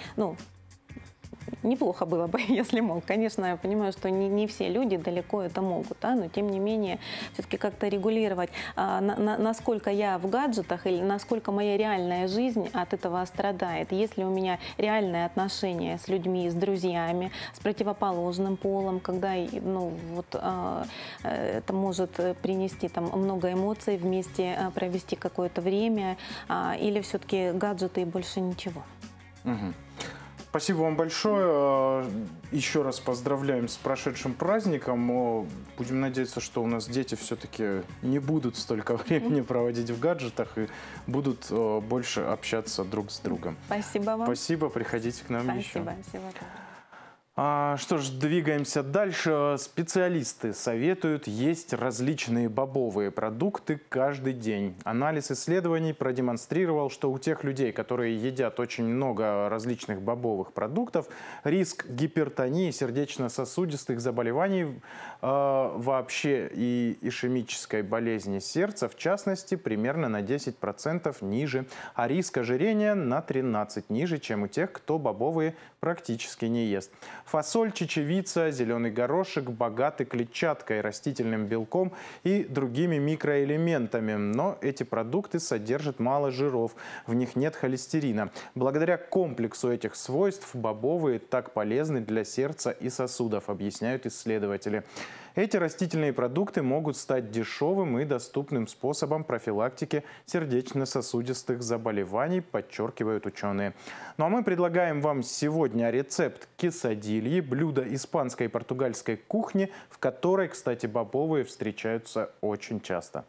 неплохо было бы, если мог. Конечно, я понимаю, что не все люди далеко это могут, да, но тем не менее все-таки как-то регулировать, насколько я в гаджетах или насколько моя реальная жизнь от этого страдает. Если у меня реальные отношения с людьми, с друзьями, с противоположным полом, когда это может принести там много эмоций, вместе провести какое-то время, или все-таки гаджеты и больше ничего. Спасибо вам большое. Еще раз поздравляем с прошедшим праздником. Будем надеяться, что у нас дети все-таки не будут столько времени проводить в гаджетах и будут больше общаться друг с другом. Спасибо вам. Спасибо, приходите к нам еще. Спасибо. Всего доброго. Что ж, двигаемся дальше. Специалисты советуют есть различные бобовые продукты каждый день. Анализ исследований продемонстрировал, что у тех людей, которые едят очень много различных бобовых продуктов, риск гипертонии, сердечно-сосудистых заболеваний вообще и ишемической болезни сердца, в частности, примерно на 10% ниже, а риск ожирения на 13% ниже, чем у тех, кто бобовые практически не ест. Фасоль, чечевица, зеленый горошек богаты клетчаткой, растительным белком и другими микроэлементами. Но эти продукты содержат мало жиров, в них нет холестерина. Благодаря комплексу этих свойств бобовые так полезны для сердца и сосудов, объясняют исследователи. Эти растительные продукты могут стать дешевым и доступным способом профилактики сердечно-сосудистых заболеваний, подчеркивают ученые. Ну а мы предлагаем вам сегодня рецепт quesadilli, блюдо испанской и португальской кухни, в которой, кстати, бобовые встречаются очень часто.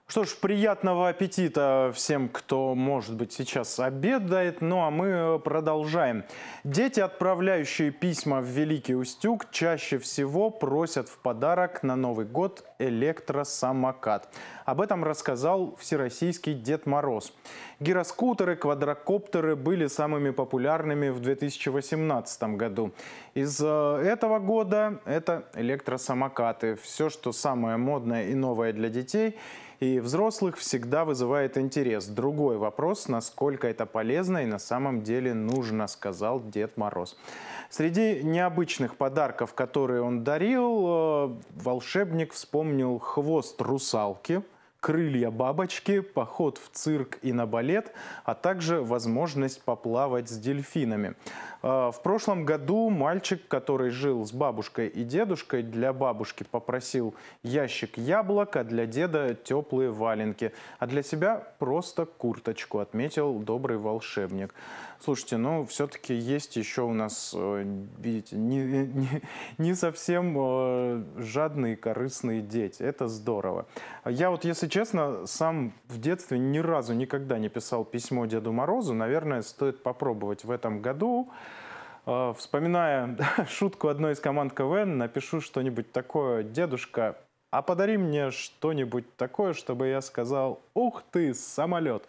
Что ж, приятного аппетита всем, кто, может быть, сейчас обедает. Ну а мы продолжаем. Дети, отправляющие письма в Великий Устюг, чаще всего просят в подарок на Новый год электросамокат. Об этом рассказал всероссийский Дед Мороз. Гироскутеры, квадрокоптеры были самыми популярными в 2018 году. Из этого года это электросамокаты. Все, что самое модное и новое для детей и взрослых, всегда вызывает интерес. Другой вопрос, насколько это полезно и на самом деле нужно, сказал Дед Мороз. Среди необычных подарков, которые он дарил, волшебник вспомнил хвост русалки, крылья бабочки, поход в цирк и на балет, а также возможность поплавать с дельфинами. В прошлом году мальчик, который жил с бабушкой и дедушкой, для бабушки попросил ящик яблок, а для деда теплые валенки, а для себя просто курточку, отметил добрый волшебник. Слушайте, ну все-таки есть еще у нас, видите, не совсем жадные, корыстные дети. Это здорово. Я вот, если честно, сам в детстве ни разу никогда не писал письмо Деду Морозу. Наверное, стоит попробовать в этом году. Вспоминая шутку одной из команд КВН, напишу что-нибудь такое: «Дедушка, а подари мне что-нибудь такое, чтобы я сказал: ух ты, самолет».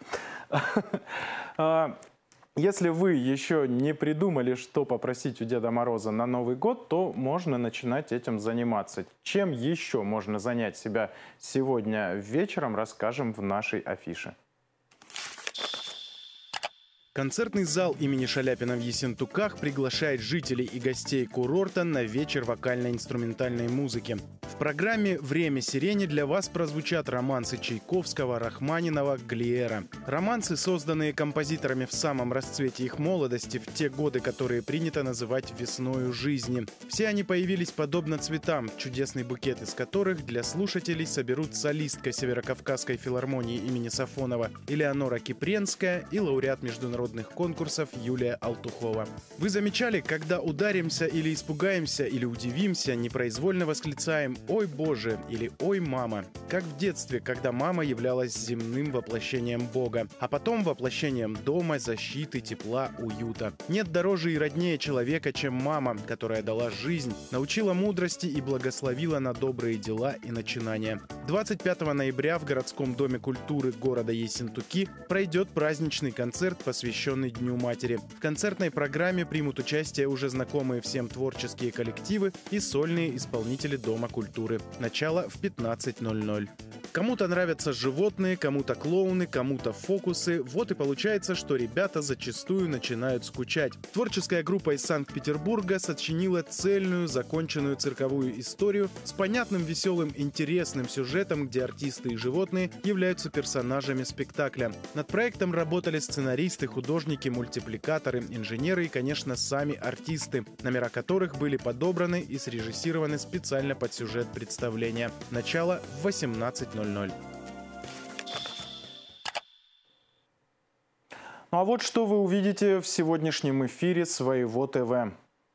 Если вы еще не придумали, что попросить у Деда Мороза на Новый год, то можно начинать этим заниматься. Чем еще можно занять себя сегодня вечером, расскажем в нашей афише. Концертный зал имени Шаляпина в Ессентуках приглашает жителей и гостей курорта на вечер вокально-инструментальной музыки. В программе «Время сирени» для вас прозвучат романсы Чайковского, Рахманинова, Глиера. Романсы, созданные композиторами в самом расцвете их молодости, в те годы, которые принято называть весною жизни. Все они появились подобно цветам, чудесный букет из которых для слушателей соберут солистка Северокавказской филармонии имени Сафонова Элеонора Кипренская и лауреат международных конкурсов Юлия Алтухова. Вы замечали, когда ударимся или испугаемся, или удивимся, непроизвольно восклицаем «Ой, Боже!» или «Ой, мама!», как в детстве, когда мама являлась земным воплощением Бога, а потом воплощением дома, защиты, тепла, уюта. Нет дороже и роднее человека, чем мама, которая дала жизнь, научила мудрости и благословила на добрые дела и начинания. 25 ноября в городском доме культуры города Ессентуки пройдет праздничный концерт, посвященный Дню Матери. В концертной программе примут участие уже знакомые всем творческие коллективы и сольные исполнители Дома культуры. Начало в 15:00. Кому-то нравятся животные, кому-то клоуны, кому-то фокусы. Вот и получается, что ребята зачастую начинают скучать. Творческая группа из Санкт-Петербурга сочинила цельную, законченную цирковую историю с понятным, веселым, интересным сюжетом, где артисты и животные являются персонажами спектакля. Над проектом работали сценаристы, художники, мультипликаторы, инженеры и, конечно, сами артисты, номера которых были подобраны и срежиссированы специально под сюжет представления. Начало в 18:00. Ну а вот что вы увидите в сегодняшнем эфире Своего ТВ.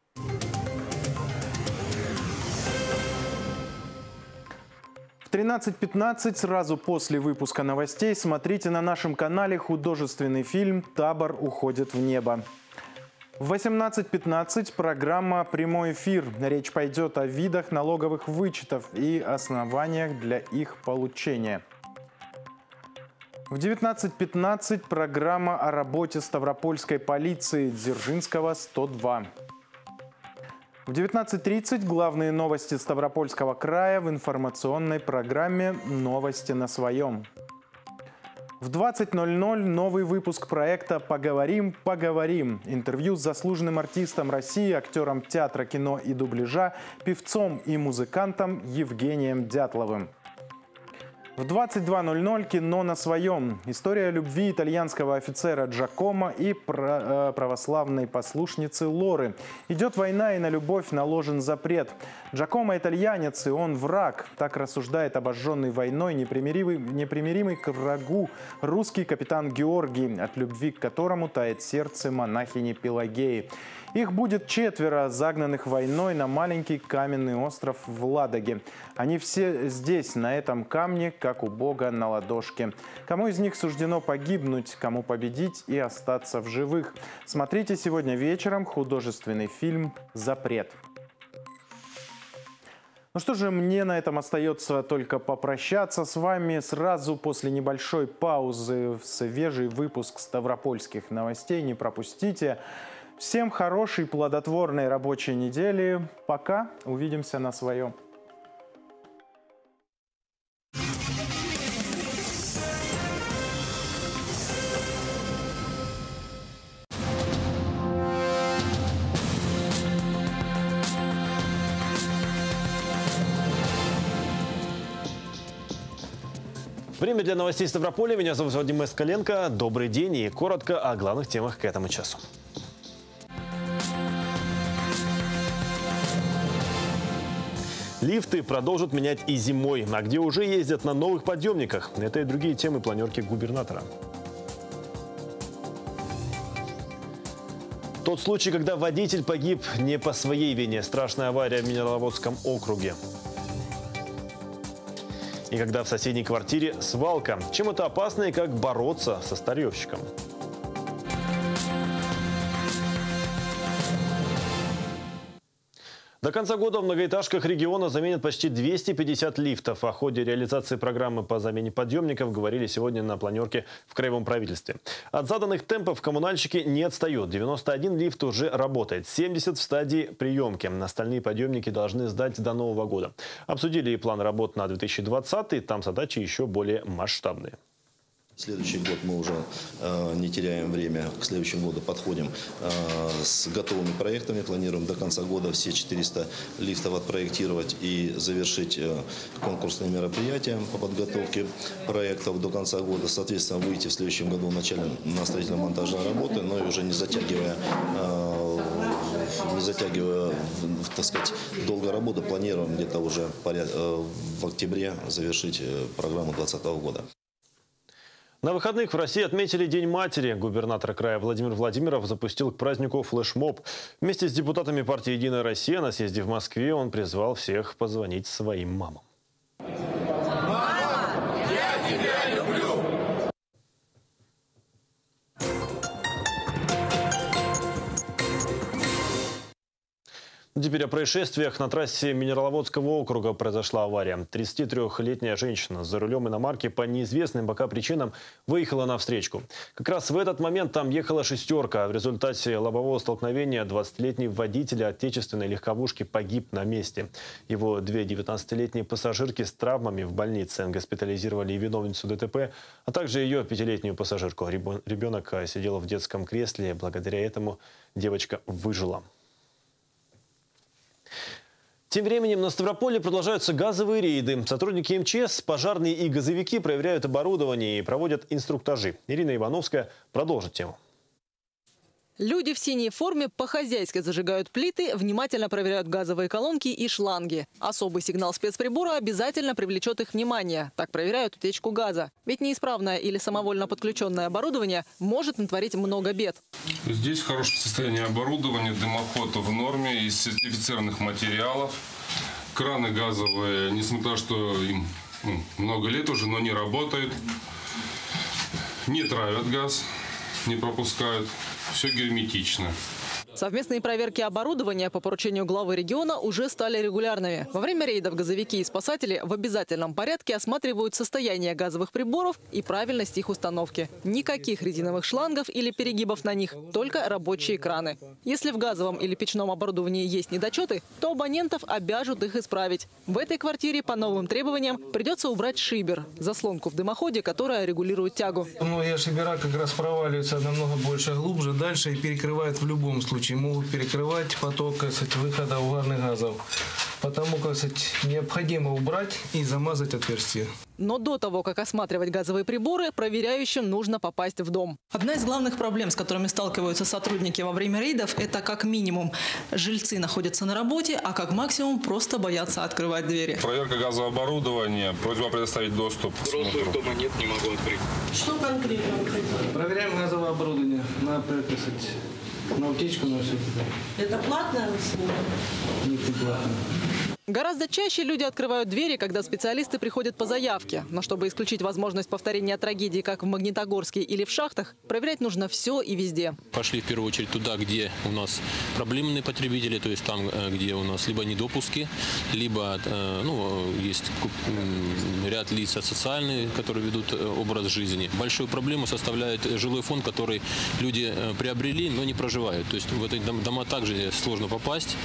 В 13:15, сразу после выпуска новостей, смотрите на нашем канале художественный фильм «Табор уходит в небо». В 18:15 программа «Прямой эфир». Речь пойдет о видах налоговых вычетов и основаниях для их получения. В 19:15 программа о работе Ставропольской полиции Дзержинского 102. В 19:30 главные новости Ставропольского края в информационной программе «Новости на своем». В 20:00 новый выпуск проекта «Поговорим, поговорим». Интервью с заслуженным артистом России, актером театра, кино и дубляжа, певцом и музыкантом Евгением Дятловым. В 22:00 кино на своем. История любви итальянского офицера Джакомо и православной послушницы Лоры. Идет война, и на любовь наложен запрет. Джакомо итальянец, и он враг. Так рассуждает обожженный войной, непримиримый к врагу русский капитан Георгий, от любви к которому тает сердце монахини Пелагеи. Их будет 4, загнанных войной на маленький каменный остров в Ладоге. Они все здесь, на этом камне, как у Бога на ладошке. Кому из них суждено погибнуть, кому победить и остаться в живых? Смотрите сегодня вечером художественный фильм «Запрет». Ну что же, мне на этом остается только попрощаться с вами. Сразу после небольшой паузы свежий выпуск ставропольских новостей. Не пропустите. Всем хорошей, плодотворной рабочей недели. Пока. Увидимся на своем. Время для новостей Ставрополя. Меня зовут Вадим Москаленко. Добрый день и коротко о главных темах к этому часу. Лифты продолжат менять и зимой, а где уже ездят на новых подъемниках. Это и другие темы планерки губернатора. Тот случай, когда водитель погиб не по своей вине. Страшная авария в Минераловодском округе. И когда в соседней квартире свалка. Чем это опасно и как бороться со старьевщиком? До конца года в многоэтажках региона заменят почти 250 лифтов. О ходе реализации программы по замене подъемников говорили сегодня на планерке в краевом правительстве. От заданных темпов коммунальщики не отстают. 91 лифт уже работает, 70 в стадии приемки. Остальные подъемники должны сдать до Нового года. Обсудили и план работ на 2020, там задачи еще более масштабные. Следующий год мы уже не теряем время, к следующему году подходим с готовыми проектами. Планируем до конца года все 400 лифтов отпроектировать и завершить конкурсные мероприятия по подготовке проектов до конца года. Соответственно, выйти в следующем году вначале на строительно-монтажные работы, но и уже не затягивая, так сказать, долго работу, планируем где-то уже в октябре завершить программу 2020 года. На выходных в России отметили День матери. Губернатор края Владимир Владимиров запустил к празднику флешмоб. Вместе с депутатами партии «Единая Россия» на съезде в Москве он призвал всех позвонить своим мамам. Мама, я тебя люблю! Теперь о происшествиях. На трассе Минераловодского округа произошла авария. 33-летняя женщина за рулем иномарки по неизвестным пока причинам выехала на встречку. Как раз в этот момент там ехала шестерка. В результате лобового столкновения 20-летний водитель отечественной легковушки погиб на месте. Его 2 19-летние пассажирки с травмами в больнице. Госпитализировали и виновницу ДТП, а также ее 5-летнюю пассажирку. Ребенок сидел в детском кресле. Благодаря этому девочка выжила. Тем временем на Ставрополе продолжаются газовые рейды. Сотрудники МЧС, пожарные и газовики проверяют оборудование и проводят инструктажи. Ирина Ивановская продолжит тему. Люди в синей форме по-хозяйски зажигают плиты, внимательно проверяют газовые колонки и шланги. Особый сигнал спецприбора обязательно привлечет их внимание. Так проверяют утечку газа. Ведь неисправное или самовольно подключенное оборудование может натворить много бед. Здесь хорошее состояние оборудования, дымоход в норме, из сертифицированных материалов. Краны газовые, несмотря на то, что им много лет уже, но не работают. Не травят газ, не пропускают. Все герметично. Совместные проверки оборудования по поручению главы региона уже стали регулярными. Во время рейдов газовики и спасатели в обязательном порядке осматривают состояние газовых приборов и правильность их установки. Никаких резиновых шлангов или перегибов на них, только рабочие краны. Если в газовом или печном оборудовании есть недочеты, то абонентов обяжут их исправить. В этой квартире по новым требованиям придется убрать шибер – заслонку в дымоходе, которая регулирует тягу. Многие шибера как раз проваливаются намного больше, глубже, дальше и перекрывают в любом случае Почему перекрывать поток выхода угарных газов? Потому необходимо убрать и замазать отверстие. Но до того, как осматривать газовые приборы, проверяющим нужно попасть в дом. Одна из главных проблем, с которыми сталкиваются сотрудники во время рейдов, это как минимум жильцы находятся на работе, а как максимум просто боятся открывать двери. Проверка газового оборудования, просьба предоставить доступ. Взрослых дома нет, не могу открыть. Что конкретно? Проверяем газовое оборудование на утечку, на все. Это платная услуга? Нет, не платная. Гораздо чаще люди открывают двери, когда специалисты приходят по заявке. Но чтобы исключить возможность повторения трагедии, как в Магнитогорске или в шахтах, проверять нужно все и везде. Пошли в первую очередь туда, где у нас проблемные потребители, то есть там, где у нас либо недопуски, либо есть ряд лиц социальные, которые ведут образ жизни. Большую проблему составляет жилой фонд, который люди приобрели, но не проживают. То есть в эти дома также сложно попасть.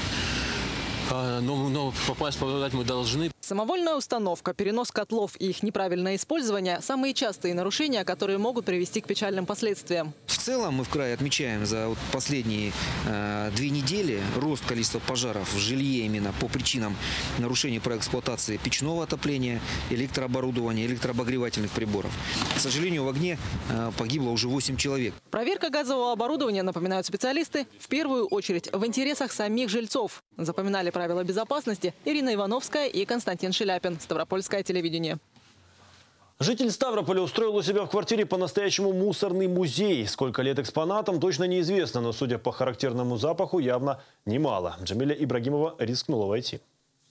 Но попадать мы должны. Самовольная установка, перенос котлов и их неправильное использование – самые частые нарушения, которые могут привести к печальным последствиям. В целом мы в крае отмечаем за последние 2 недели рост количества пожаров в жилье именно по причинам нарушения правил эксплуатации печного отопления, электрооборудования, электрообогревательных приборов. К сожалению, в огне погибло уже 8 человек. Проверка газового оборудования, напоминают специалисты, в первую очередь в интересах самих жильцов. Запоминали правила безопасности Ирина Ивановская и Константин Шеляпин. Ставропольское телевидение. Житель Ставрополя устроил у себя в квартире по-настоящему мусорный музей. Сколько лет экспонатам, точно неизвестно, но, судя по характерному запаху, явно немало. Джамиля Ибрагимова рискнула войти.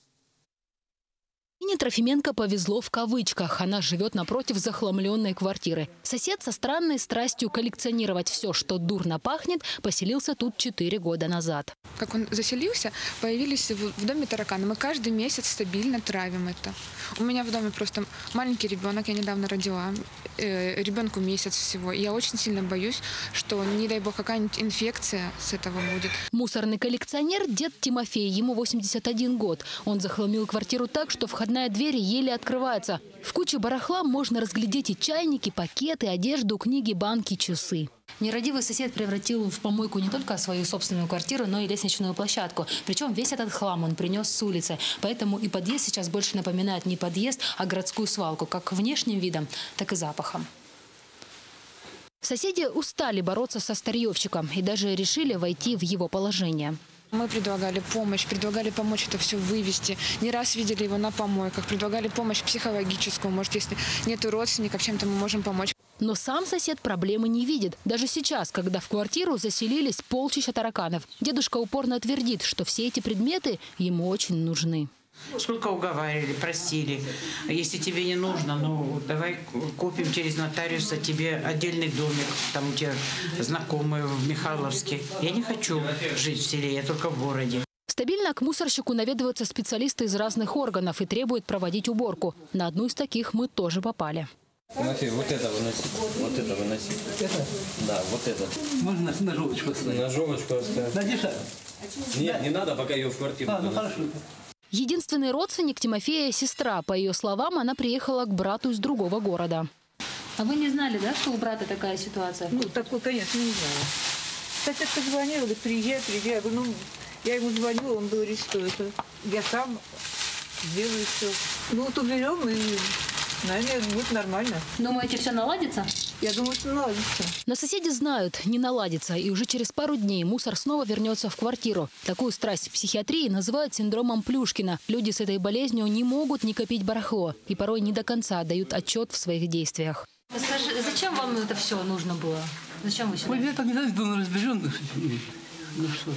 Нине Трофименко повезло в кавычках. Она живет напротив захламленной квартиры. Сосед со странной страстью коллекционировать все, что дурно пахнет, поселился тут 4 года назад. Как он заселился, появились в доме тараканы. Мы каждый месяц стабильно травим это. У меня в доме просто маленький ребенок, я недавно родила. Ребенку месяц всего. И я очень сильно боюсь, что, не дай бог, какая-нибудь инфекция с этого будет. Мусорный коллекционер – дед Тимофей. Ему 81 год. Он захламил квартиру так, что входная дверь еле открывается. В куче барахла можно разглядеть и чайники, пакеты, одежду, книги, банки, часы. Нерадивый сосед превратил в помойку не только свою собственную квартиру, но и лестничную площадку. Причем весь этот хлам он принес с улицы. Поэтому и подъезд сейчас больше напоминает не подъезд, а городскую свалку, как внешним видом, так и запахом. Соседи устали бороться со старьевщиком и даже решили войти в его положение. Мы предлагали помочь это все вывести. Не раз видели его на помойках, предлагали помощь психологическую. Может, если нет родственников, чем-то мы можем помочь. Но сам сосед проблемы не видит. Даже сейчас, когда в квартиру заселились полчища тараканов. Дедушка упорно твердит, что все эти предметы ему очень нужны. Сколько уговаривали, просили. Если тебе не нужно, ну давай купим через нотариуса тебе отдельный домик. Там у тебя знакомые в Михайловске. Я не хочу жить в селе, я только в городе. Стабильно к мусорщику наведываются специалисты из разных органов и требуют проводить уборку. На одну из таких мы тоже попали. Тимофей, вот это выносить. Вот это выносить. Это? Да, вот это. Можно ножовочку оставить. Ножовочку оставить. Надеша? Нет, не надо, пока ее в квартиру. Ну хорошо. Единственный родственник Тимофея – сестра. По ее словам, она приехала к брату из другого города. А вы не знали, да, что у брата такая ситуация? Ну, такой, конечно, не знала. Соседка звонила, говорит, приезжай. Ну, я ему звонила, он говорит, что это я сам сделаю все. Ну, вот уберем и, наверное, будет нормально. Думаете, все наладится? Я думаю, что наладится. Но соседи знают, не наладится. И уже через пару дней мусор снова вернется в квартиру. Такую страсть в психиатрии называют синдромом Плюшкина. Люди с этой болезнью не могут не копить барахло. И порой не до конца дают отчет в своих действиях. Скажи, зачем вам это все нужно было? Зачем вы сюда? Ой, я так не знаю, был разбежен. Ну что,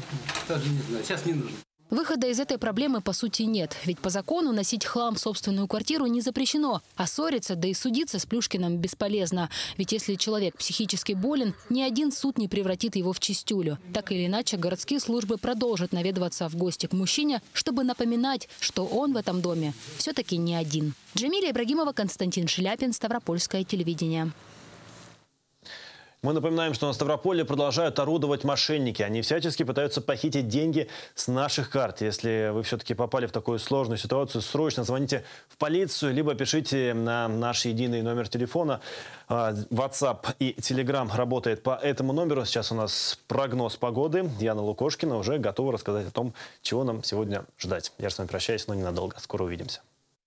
даже не знаю, сейчас не нужно. Выхода из этой проблемы по сути нет. Ведь по закону носить хлам в собственную квартиру не запрещено. А ссориться, да и судиться с Плюшкиным бесполезно. Ведь если человек психически болен, ни один суд не превратит его в чистюлю. Так или иначе, городские службы продолжат наведываться в гости к мужчине, чтобы напоминать, что он в этом доме все-таки не один. Джамиля Ибрагимова, Константин Шеляпин, Ставропольское телевидение. Мы напоминаем, что на Ставрополе продолжают орудовать мошенники. Они всячески пытаются похитить деньги с наших карт. Если вы все-таки попали в такую сложную ситуацию, срочно звоните в полицию, либо пишите на наш единый номер телефона. WhatsApp и Telegram работает по этому номеру. Сейчас у нас прогноз погоды. Яна Лукошкина уже готова рассказать о том, чего нам сегодня ждать. Я же с вами прощаюсь, но ненадолго. Скоро увидимся.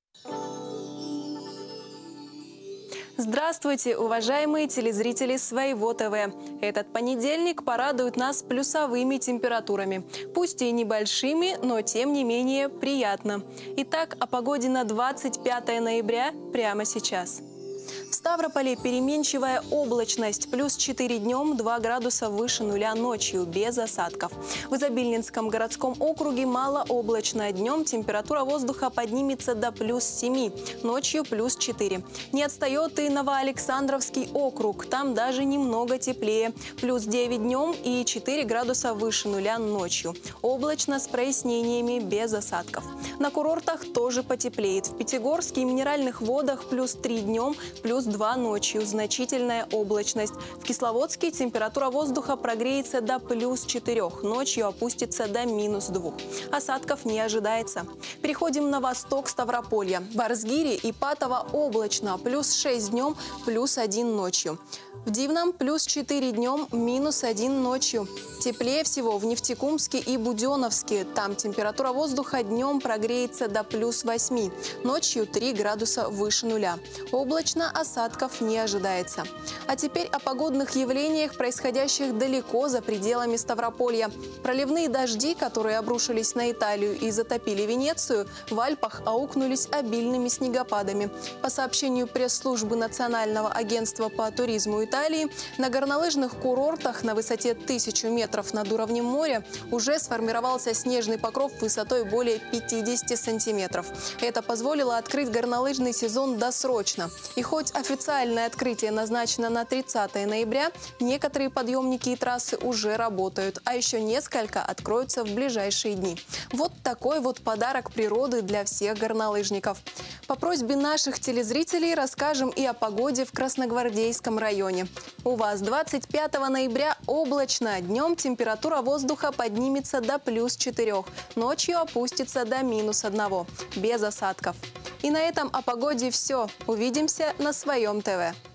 Здравствуйте, уважаемые телезрители Своего ТВ. Этот понедельник порадует нас плюсовыми температурами. Пусть и небольшими, но тем не менее приятно. Итак, о погоде на 25 ноября прямо сейчас. В Ставрополе переменчивая облачность, плюс 4 днем, 2 градуса выше нуля ночью, без осадков. В Изобильнинском городском округе малооблачно. Днем температура воздуха поднимется до плюс 7, ночью плюс 4. Не отстает и Новоалександровский округ, там даже немного теплее. Плюс 9 днем и 4 градуса выше нуля ночью. Облачно с прояснениями, без осадков. На курортах тоже потеплеет. В Пятигорске и Минеральных водах плюс 3 днем, плюс 2 ночью, значительная облачность. В Кисловодске температура воздуха прогреется до плюс 4, ночью опустится до минус 2. Осадков не ожидается. Переходим на восток Ставрополья. В Арзгире и Патово облачно, плюс 6 днем, плюс 1 ночью. В Дивном плюс 4 днем, минус 1 ночью. Теплее всего в Нефтекумске и Буденновске. Там температура воздуха днем прогреется до плюс 8, ночью 3 градуса выше нуля. Облачно, осадков не ожидается. А теперь о погодных явлениях, происходящих далеко за пределами Ставрополья. Проливные дожди, которые обрушились на Италию и затопили Венецию, в Альпах аукнулись обильными снегопадами. По сообщению пресс-службы Национального агентства по туризму Италии, на горнолыжных курортах на высоте 1000 метров над уровнем моря уже сформировался снежный покров высотой более 50 сантиметров. Это позволило открыть горнолыжный сезон досрочно. И хоть официальное открытие назначено на 30 ноября, некоторые подъемники и трассы уже работают, а еще несколько откроются в ближайшие дни. Вот такой вот подарок природы для всех горнолыжников. По просьбе наших телезрителей расскажем и о погоде в Красногвардейском районе. У вас 25 ноября облачно. Днем температура воздуха поднимется до плюс 4, ночью опустится до минус 1, без осадков. И на этом о погоде все. Увидимся на Своем ТВ.